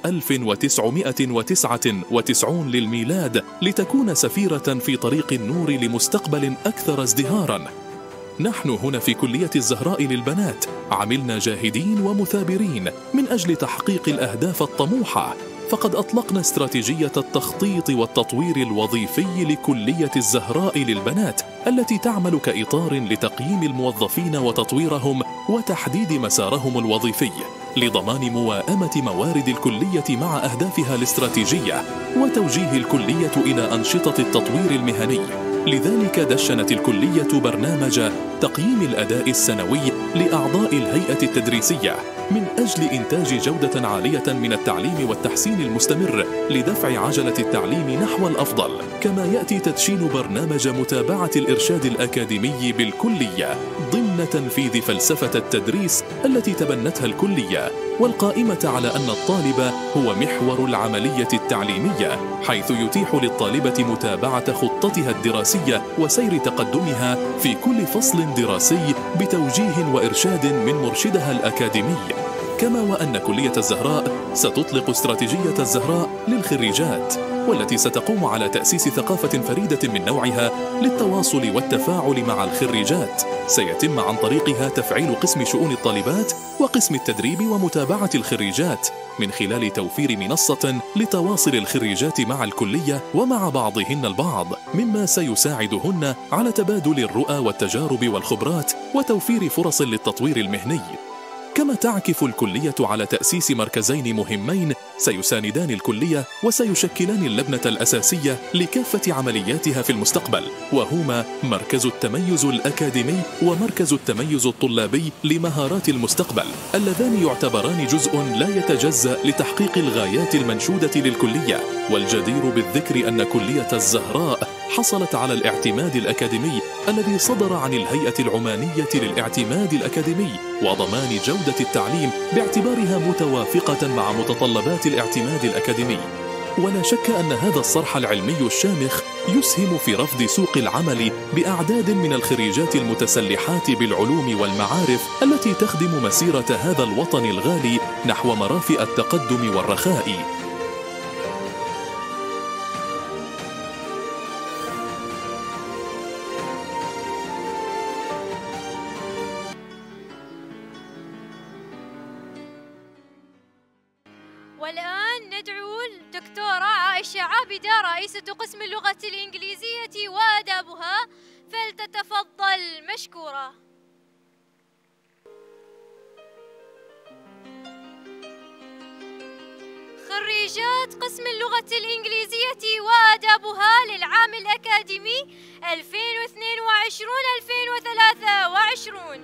1999 للميلاد لتكون سفيرة في طريق النور لمستقبل أكثر ازدهاراً. نحن هنا في كلية الزهراء للبنات عملنا جاهدين ومثابرين من أجل تحقيق الأهداف الطموحة، فقد أطلقنا استراتيجية التخطيط والتطوير الوظيفي لكلية الزهراء للبنات، التي تعمل كإطار لتقييم الموظفين وتطويرهم وتحديد مسارهم الوظيفي، لضمان موائمة موارد الكلية مع أهدافها الاستراتيجية وتوجيه الكلية إلى أنشطة التطوير المهني. لذلك دشنت الكلية برنامج تقييم الأداء السنوي لأعضاء الهيئة التدريسية من أجل إنتاج جودة عالية من التعليم والتحسين المستمر لدفع عجلة التعليم نحو الأفضل. كما يأتي تدشين برنامج متابعة الإرشاد الأكاديمي بالكلية ضمن تنفيذ فلسفة التدريس التي تبنتها الكلية، والقائمة على أن الطالب هو محور العملية التعليمية، حيث يتيح للطالبة متابعة خطتها الدراسية وسير تقدمها في كل فصل دراسي بتوجيه وإرشاد من مرشدها الأكاديمي. كما وأن كلية الزهراء ستطلق استراتيجية الزهراء للخريجات، والتي ستقوم على تأسيس ثقافة فريدة من نوعها للتواصل والتفاعل مع الخريجات، سيتم عن طريقها تفعيل قسم شؤون الطالبات وقسم التدريب ومتابعة الخريجات، من خلال توفير منصة لتواصل الخريجات مع الكلية ومع بعضهن البعض، مما سيساعدهن على تبادل الرؤى والتجارب والخبرات وتوفير فرص للتطوير المهني. كما تعكف الكلية على تأسيس مركزين مهمين سيساندان الكلية وسيشكلان اللبنة الأساسية لكافة عملياتها في المستقبل، وهما مركز التميز الأكاديمي ومركز التميز الطلابي لمهارات المستقبل، اللذان يعتبران جزء لا يتجزأ لتحقيق الغايات المنشودة للكلية. والجدير بالذكر أن كلية الزهراء حصلت على الاعتماد الأكاديمي الذي صدر عن الهيئة العمانية للاعتماد الأكاديمي وضمان جودة التعليم باعتبارها متوافقة مع متطلبات الاعتماد الأكاديمي. ولا شك أن هذا الصرح العلمي الشامخ يسهم في رفض سوق العمل بأعداد من الخريجات المتسلحات بالعلوم والمعارف التي تخدم مسيرة هذا الوطن الغالي نحو مرافئ التقدم والرخاء. والآن ندعو الدكتورة عائشة عابدة رئيسة قسم اللغة الإنجليزية وآدابها، فلتتفضل مشكورة. خريجات قسم اللغة الإنجليزية وآدابها للعام الأكاديمي 2022-2023.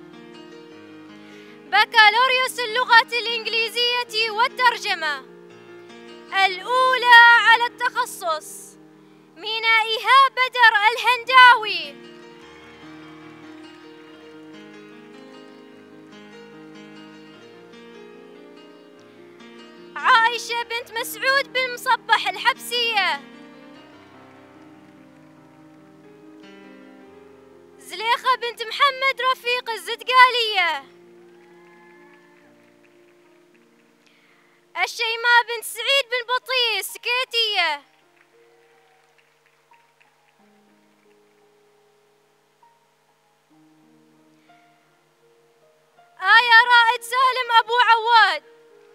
بكالوريوس اللغة الإنجليزية والترجمة. الأولى على التخصص مينا إيهاب بدر الهنداوي. عائشة بنت مسعود بن مصبح الحبسية. زليخة بنت محمد رفيق الزدقالية. الشيماء بنت سعيد بن بطيء السكيتية. آية رائد سالم أبو عواد.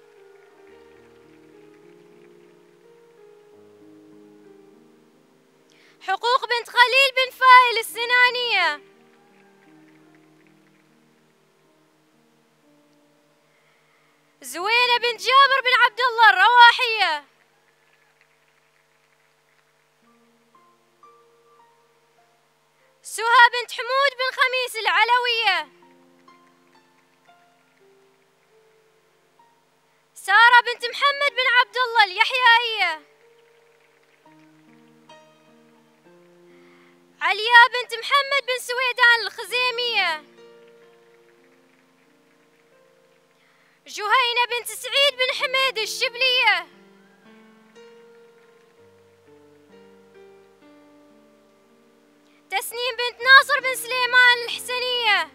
حقوق بنت خليل بن فائل السنانية. زوينة بنت جابر بن عبد الله الرواحية. سهى بنت حمود بن خميس العلوية. سارة بنت محمد بن عبد الله اليحيائية. عليا بنت محمد بن سويدان الخزيمية. جهينة بنت سعيد بن حميد الشبلية. تسنيم بنت ناصر بن سليمان الحسنية.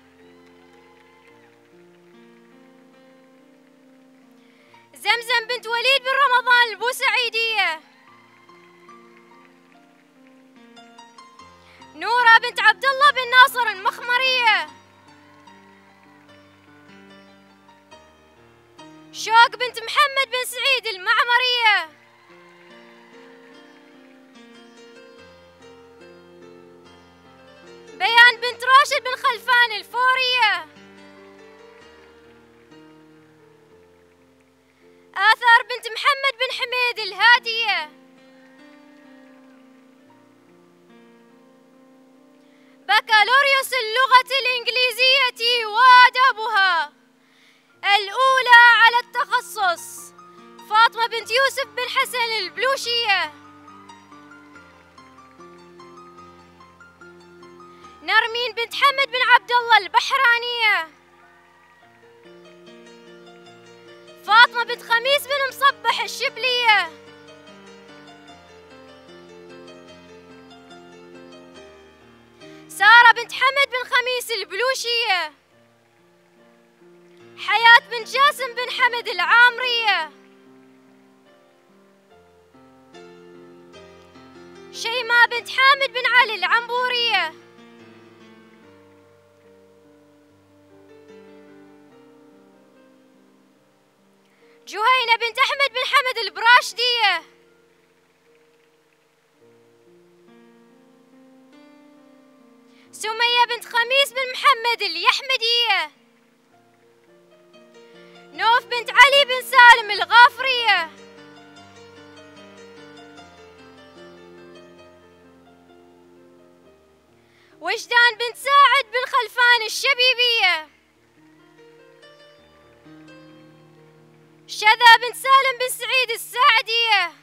زمزم بنت وليد بن رمضان البوسعيدية. نورة بنت عبد الله بن ناصر المخمرية. شوق بنت محمد بن سعيد المعمرية. بيان بنت راشد بن خلفان الفورية. آثار بنت محمد بن حميد الهادية. بكالوريوس اللغة الإنجليزية وآدابها. الأولى على التخصص فاطمة بنت يوسف بن حسن البلوشية. نرمين بنت حمد بن عبد الله البحرانية. فاطمة بنت خميس بن مصبح الشبلية. سارة بنت حمد بن خميس البلوشية. حياة بنت جاسم بن حمد العامرية. شيماء بنت حامد بن علي العنبورية. جهينة بنت أحمد بن حمد البراشدية. سمية بنت خميس بن محمد اليحمدية. نوف بنت علي بن سالم الغافرية. وجدان بنت ساعد بن خلفان الشبيبية. شذا بنت سالم بن سعيد الساعدية.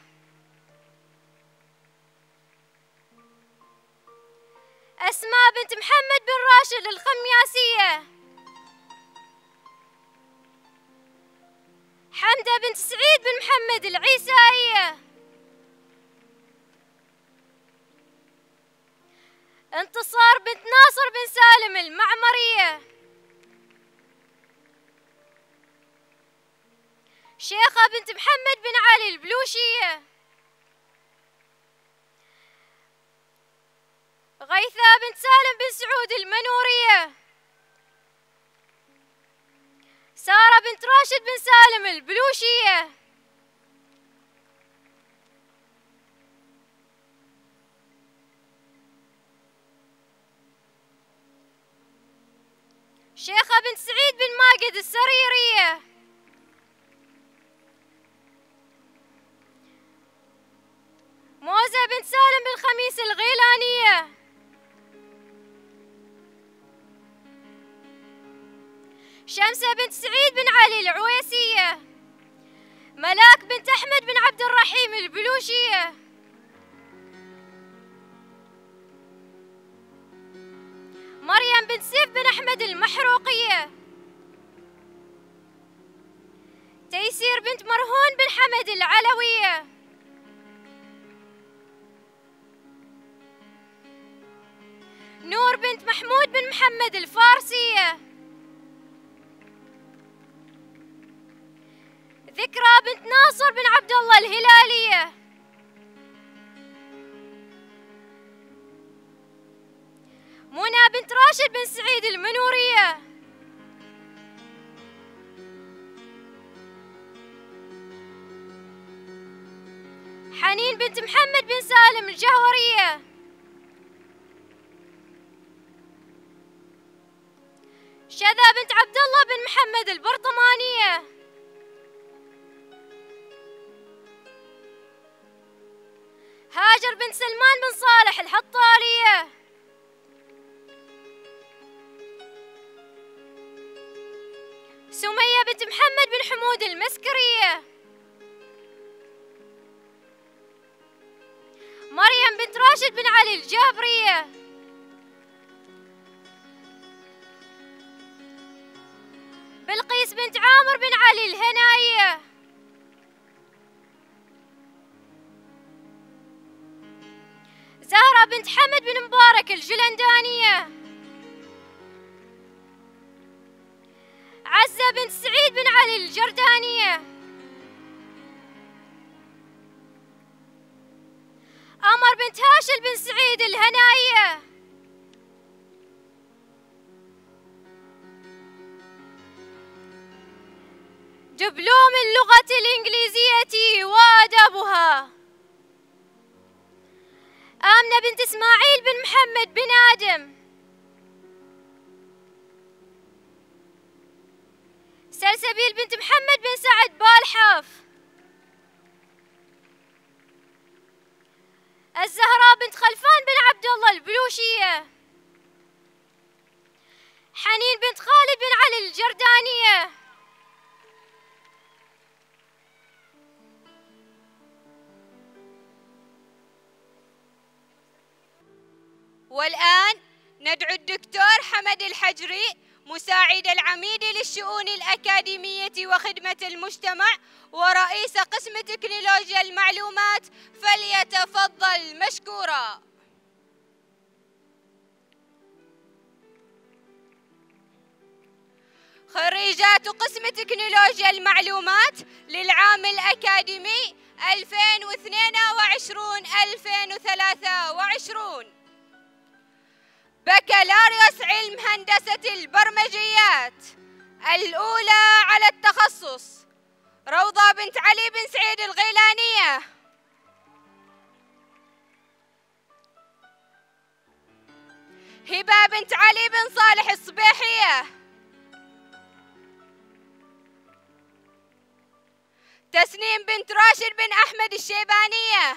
أسماء بنت محمد بن راشد الخمياسية. حمدة بنت سعيد بن محمد العيسائية. انتصار بنت ناصر بن سالم المعمرية. شيخة بنت محمد بن علي البلوشية. غيثة بنت سالم بن سعود المنورية. سارة بنت راشد بن سالم البلوشية. شيخة بنت سعيد بن ماجد السريرية. شمسة بنت سعيد بن علي العويسية، ملاك بنت أحمد بن عبد الرحيم البلوشية، مريم بنت سيف بن أحمد المحروقية، تيسير بنت مرهون بن حمد العلوية، نور بنت محمود بن محمد الفارسية، ذكرى بنت ناصر بن عبد الله الهلالية، منى بنت راشد بن سعيد المنورية، حنين بنت محمد بن سالم الجهورية، شذا بنت عبد الله بن محمد البرطمانية، هاجر بنت سلمان بن صالح الحطالية، سمية بنت محمد بن حمود المسكرية، مريم بنت راشد بن علي الجابرية، بلقيس بنت عامر بن علي الهنائية، زهرة بنت حمد بن مبارك الجلندانية، عزة بنت سعيد بن علي الجردانية، قمر بنت هاشل بن سعيد الهنائية، دبلوم اللغة الإنجليزية وآدابها، آمنة بنت إسماعيل بن محمد بن آدم، سلسبيل بنت محمد بن سعد بالحاف، الزهراء بنت خلفان بن عبد الله البلوشية، حنين بنت خالد بن علي الجردانية، والآن ندعو الدكتور حمد الحجري مساعد العميد للشؤون الأكاديمية وخدمة المجتمع ورئيس قسم تكنولوجيا المعلومات فليتفضل مشكورا. خريجات قسم تكنولوجيا المعلومات للعام الأكاديمي 2022-2023، بكالوريوس علم هندسة البرمجيات الأولى على التخصص روضة بنت علي بن سعيد الغيلانية، هبة بنت علي بن صالح الصبيحية، تسنيم بنت راشد بن أحمد الشيبانية،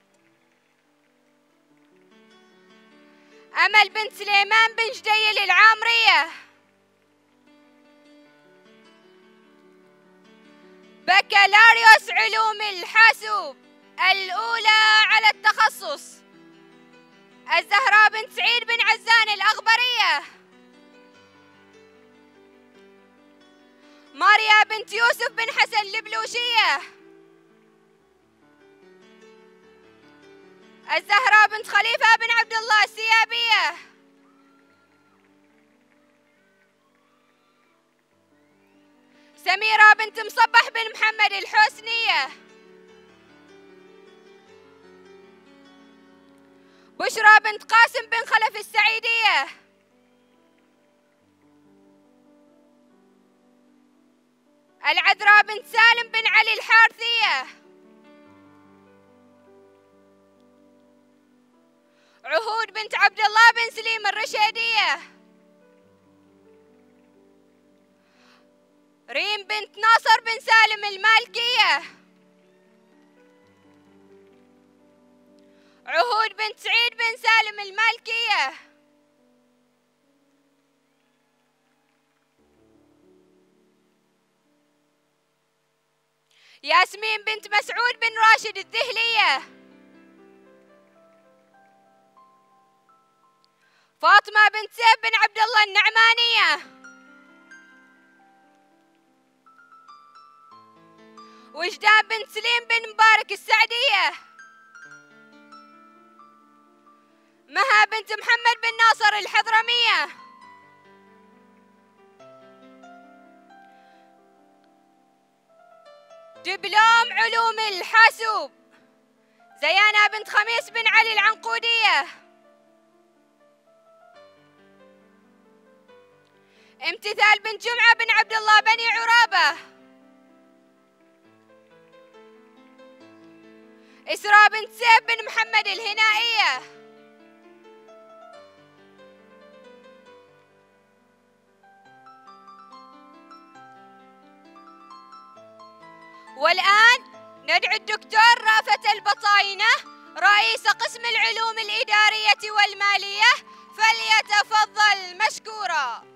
أمل بنت سليمان بن جديل العامرية، بكالوريوس علوم الحاسوب الأولى على التخصص الزهراء بنت سعيد بن عزان الأغبرية، ماريا بنت يوسف بن حسن البلوشية، الزهراء بنت خليفة بن عبد الله السيابية، سميرة بنت مصبح بن محمد الحسنية، بشرى بنت قاسم بن خلف السعيدية، العذراء بنت سالم بن علي الحارثية، عهود بنت عبد الله بن سليم الرشيدية، ريم بنت ناصر بن سالم المالكية، عهود بنت سعيد بن سالم المالكية، ياسمين بنت مسعود بن راشد الذهلية. فاطمة بنت سيف بن عبد الله النعمانية. وجدان بنت سليم بن مبارك السعدية. مها بنت محمد بن ناصر الحضرمية. دبلوم علوم الحاسوب زيانة بنت خميس بن علي العنقودية. امتثال بن جمعة بن عبد الله بني عرابة. إسراء بنت سيف بن محمد الهنائية. والآن ندعو الدكتور رافت البطاينة رئيس قسم العلوم الإدارية والمالية فليتفضل مشكورا.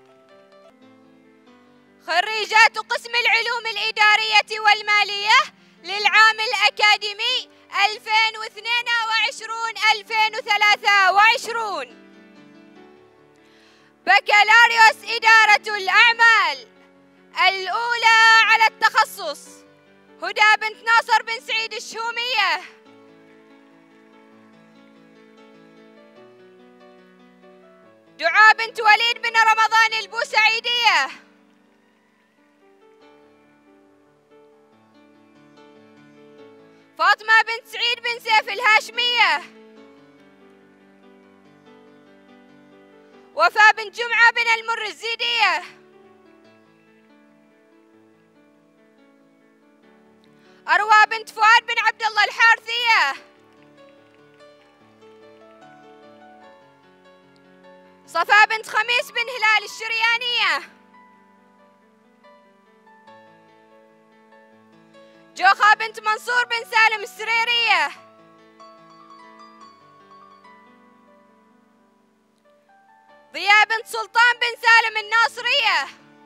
خريجات قسم العلوم الإدارية والمالية للعام الأكاديمي 2022-2023 بكالوريوس إدارة الأعمال. الأولى على التخصص هدى بنت ناصر بن سعيد الشومية. دعاء بنت وليد بن رمضان البوسعيدية. فاطمة بنت سعيد بن سيف الهاشمية. وفاء بنت جمعة بن المر الزيدية. أروى بنت فؤاد بن عبد الله الحارثية. صفاء بنت خميس بن هلال الشريانية. جوخة بنت منصور بن سالم السريرية. ضياء بنت سلطان بن سالم الناصرية.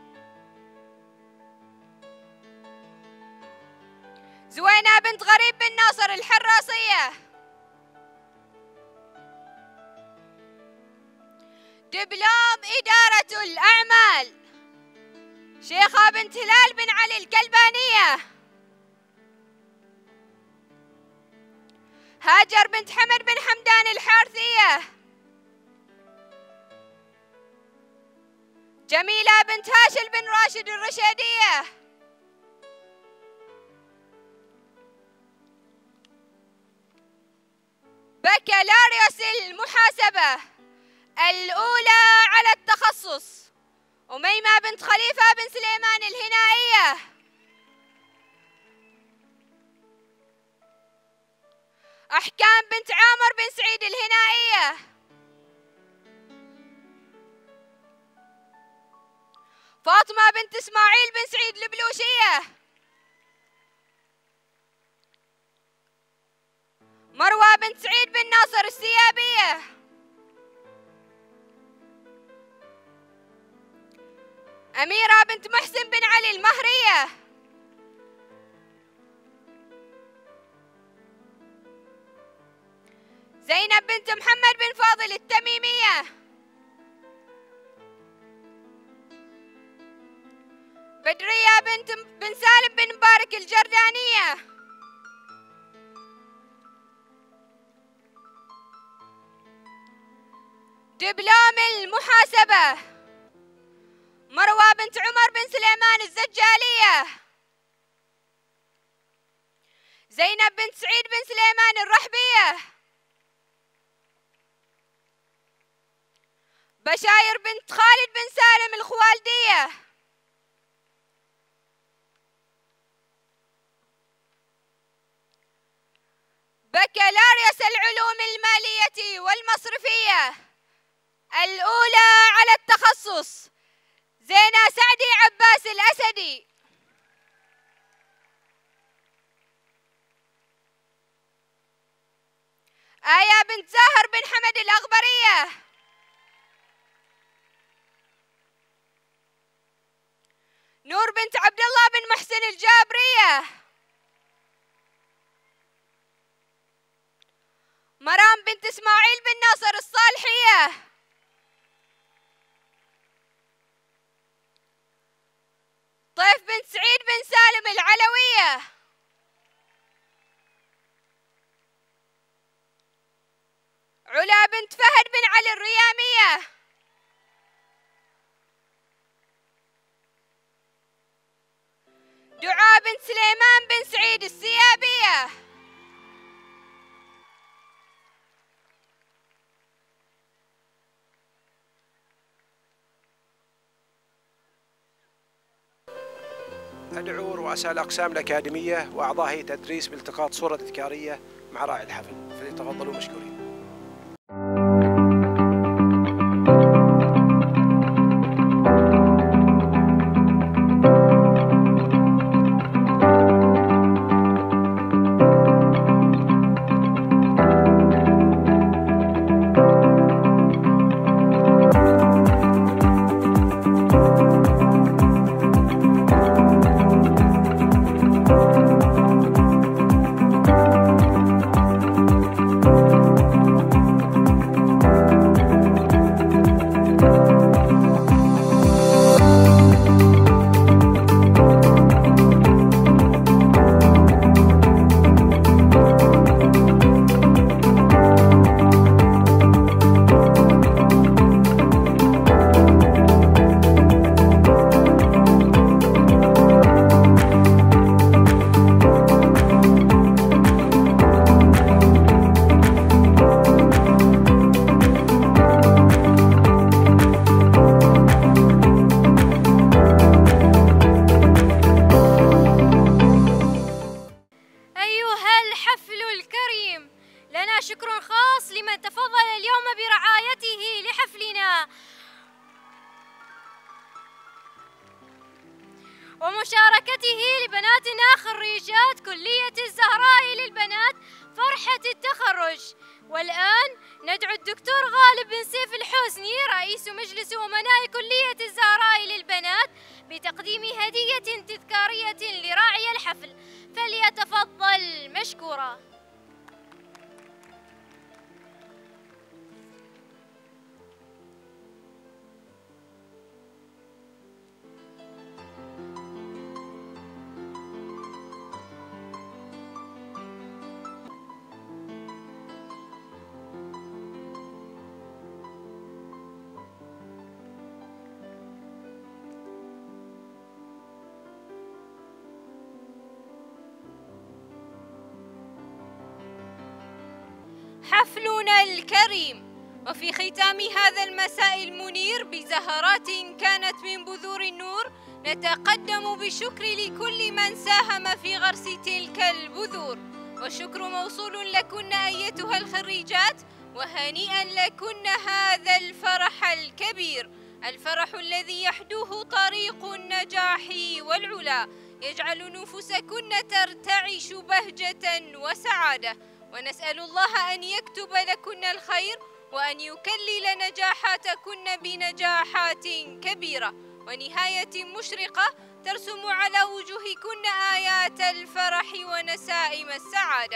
زوينة بنت غريب بن ناصر الحراسية. دبلوم إدارة الأعمال شيخة بنت هلال بن علي الكلبانية. هاجر بنت حمد بن حمدان الحارثية. جميلة بنت هاشل بن راشد الرشيدية. بكالوريوس المحاسبة الأولى على التخصص أميمة بنت خليفة بن سليمان الهنائية. أحكام بنت عامر بن سعيد الهنائية. فاطمة بنت إسماعيل بن سعيد البلوشية. مروة بنت سعيد بن ناصر السيابية. أميرة بنت محسن بن علي المهرية. زينب بنت محمد بن فاضل التميمية. بدرية بن سالم بن مبارك الجردانية. دبلوم المحاسبة مروة بنت عمر بن سليمان الزجالية. زينب بنت سعيد بن سليمان الرحبية. بشاير بنت خالد بن سالم الخوالدية. بكالوريوس العلوم المالية والمصرفية الأولى على التخصص زينة سعدي عباس الأسدي. آية بنت زاهر بن حمد الأغبرية. نور بنت عبد الله بن محسن الجابرية. بنت إسماعيل بن ناصر الصالحية. طيف بنت سعيد بن سالم العلوية. علا بنت فهد بن علي الريامية. دعاء بنت سليمان بن سعيد السيابية. أدعو رؤساء الأقسام الأكاديمية وأعضاء هيئة التدريس بالتقاط صورة تذكارية مع راعي الحفل، فليتفضلوا مشكورين. شكر خاص لمن تفضل اليوم برعايته لحفلنا ومشاركته لبناتنا خريجات كلية الزهراء للبنات فرحة التخرج. والآن ندعو الدكتور غالب بن سيف الحسني رئيس مجلس أمناء كلية الزهراء للبنات بتقديم هدية تذكارية لراعي الحفل، فليتفضل مشكورا. حفلنا الكريم، وفي ختام هذا المساء المنير بزهرات كانت من بذور النور نتقدم بالشكر لكل من ساهم في غرس تلك البذور، والشكر موصول لكن أيتها الخريجات، وهنيئا لكن هذا الفرح الكبير، الفرح الذي يحدوه طريق النجاح والعلا، يجعل نفوسكن ترتعش بهجة وسعادة، ونسأل الله أن يكتب لكن الخير وأن يكلل نجاحاتكن بنجاحات كبيرة ونهاية مشرقة ترسم على وجوهكن آيات الفرح ونسائم السعادة.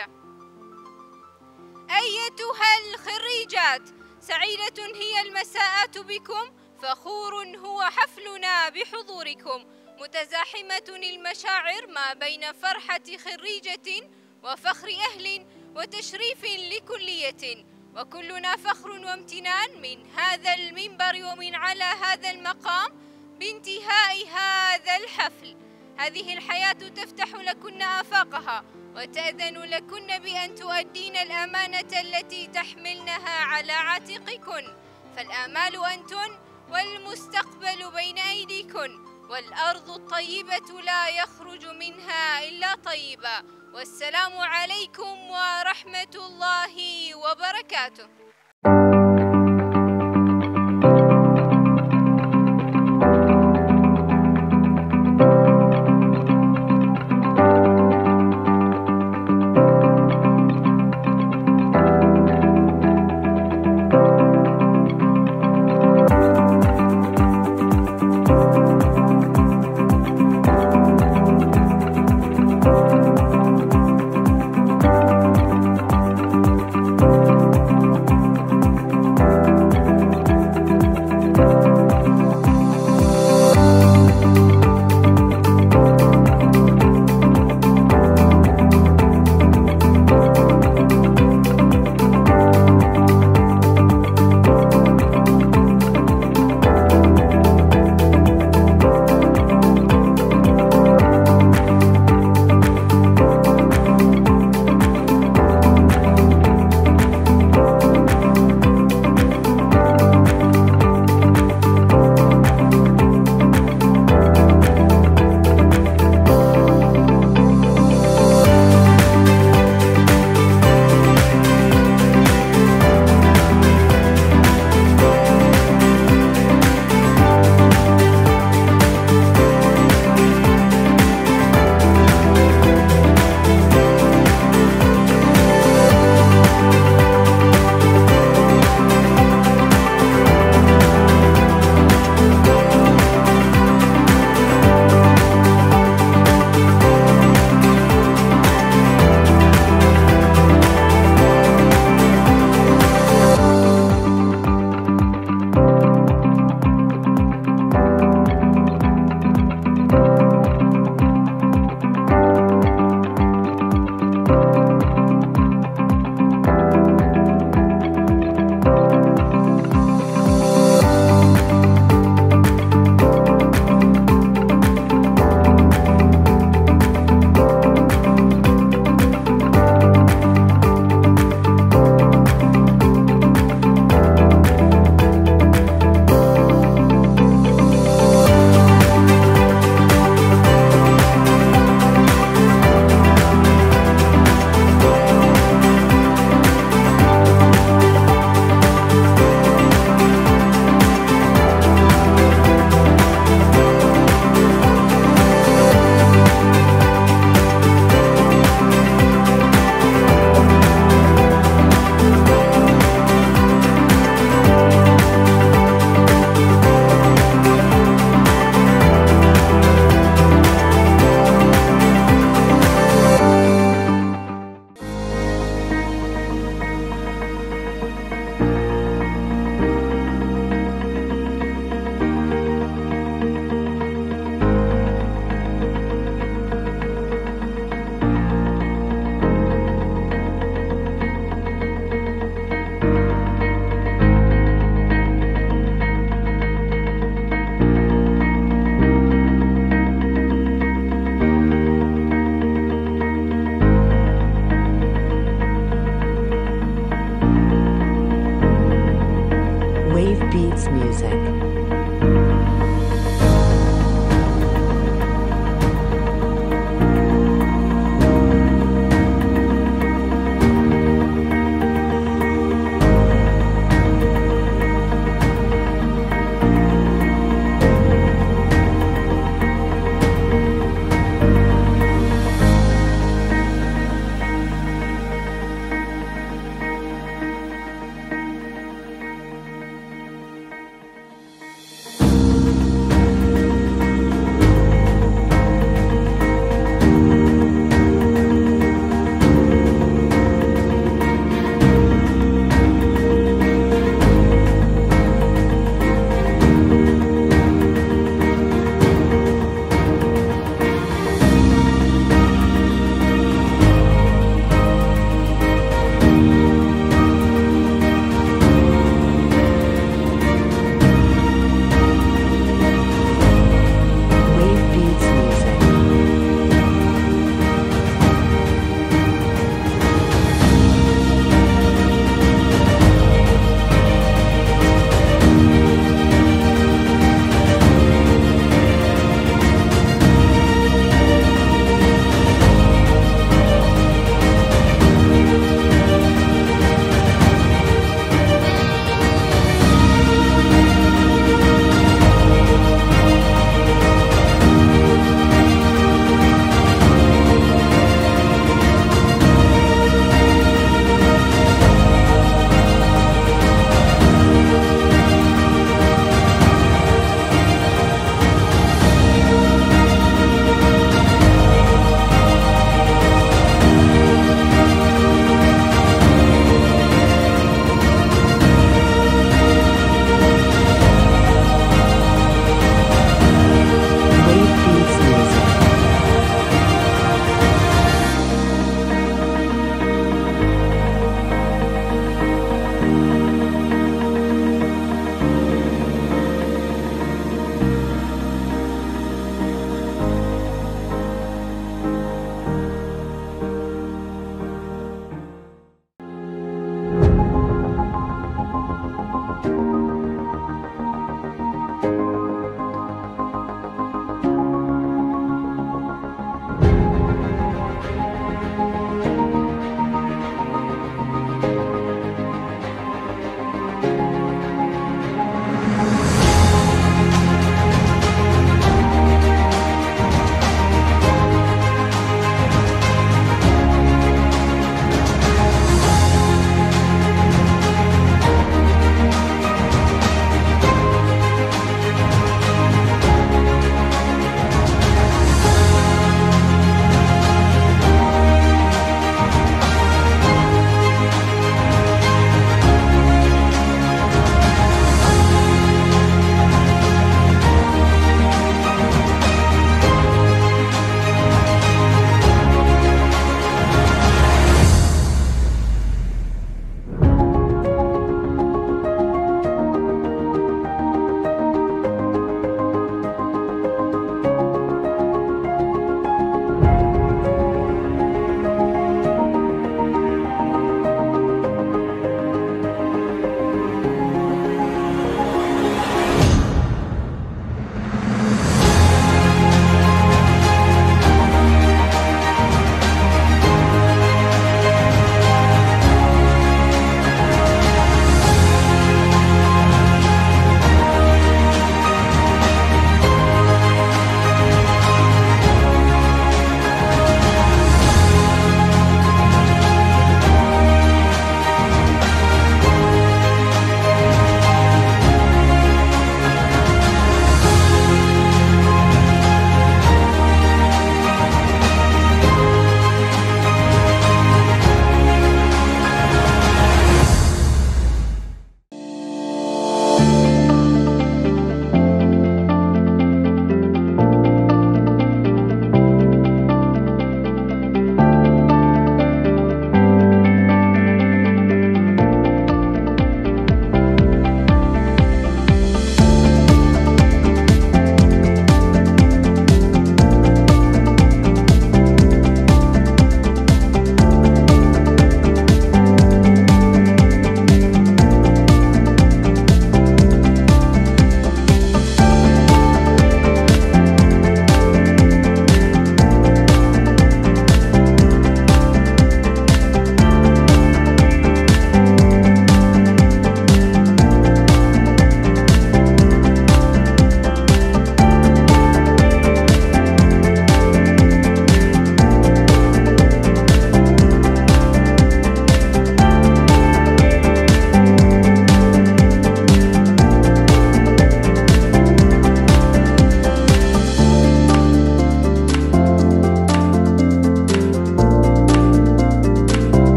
أيتها الخريجات، سعيدة هي المساءات بكم، فخور هو حفلنا بحضوركم، متزاحمة المشاعر ما بين فرحة خريجة وفخر أهل وتشريف لكلية، وكلنا فخر وامتنان من هذا المنبر ومن على هذا المقام بانتهاء هذا الحفل. هذه الحياة تفتح لكن آفاقها وتأذن لكن بأن تؤدين الأمانة التي تحملنها على عاتقكن، فالآمال أنتن والمستقبل بين أيديكن، والأرض الطيبة لا يخرج منها إلا طيبا. والسلام عليكم ورحمة الله وبركاته.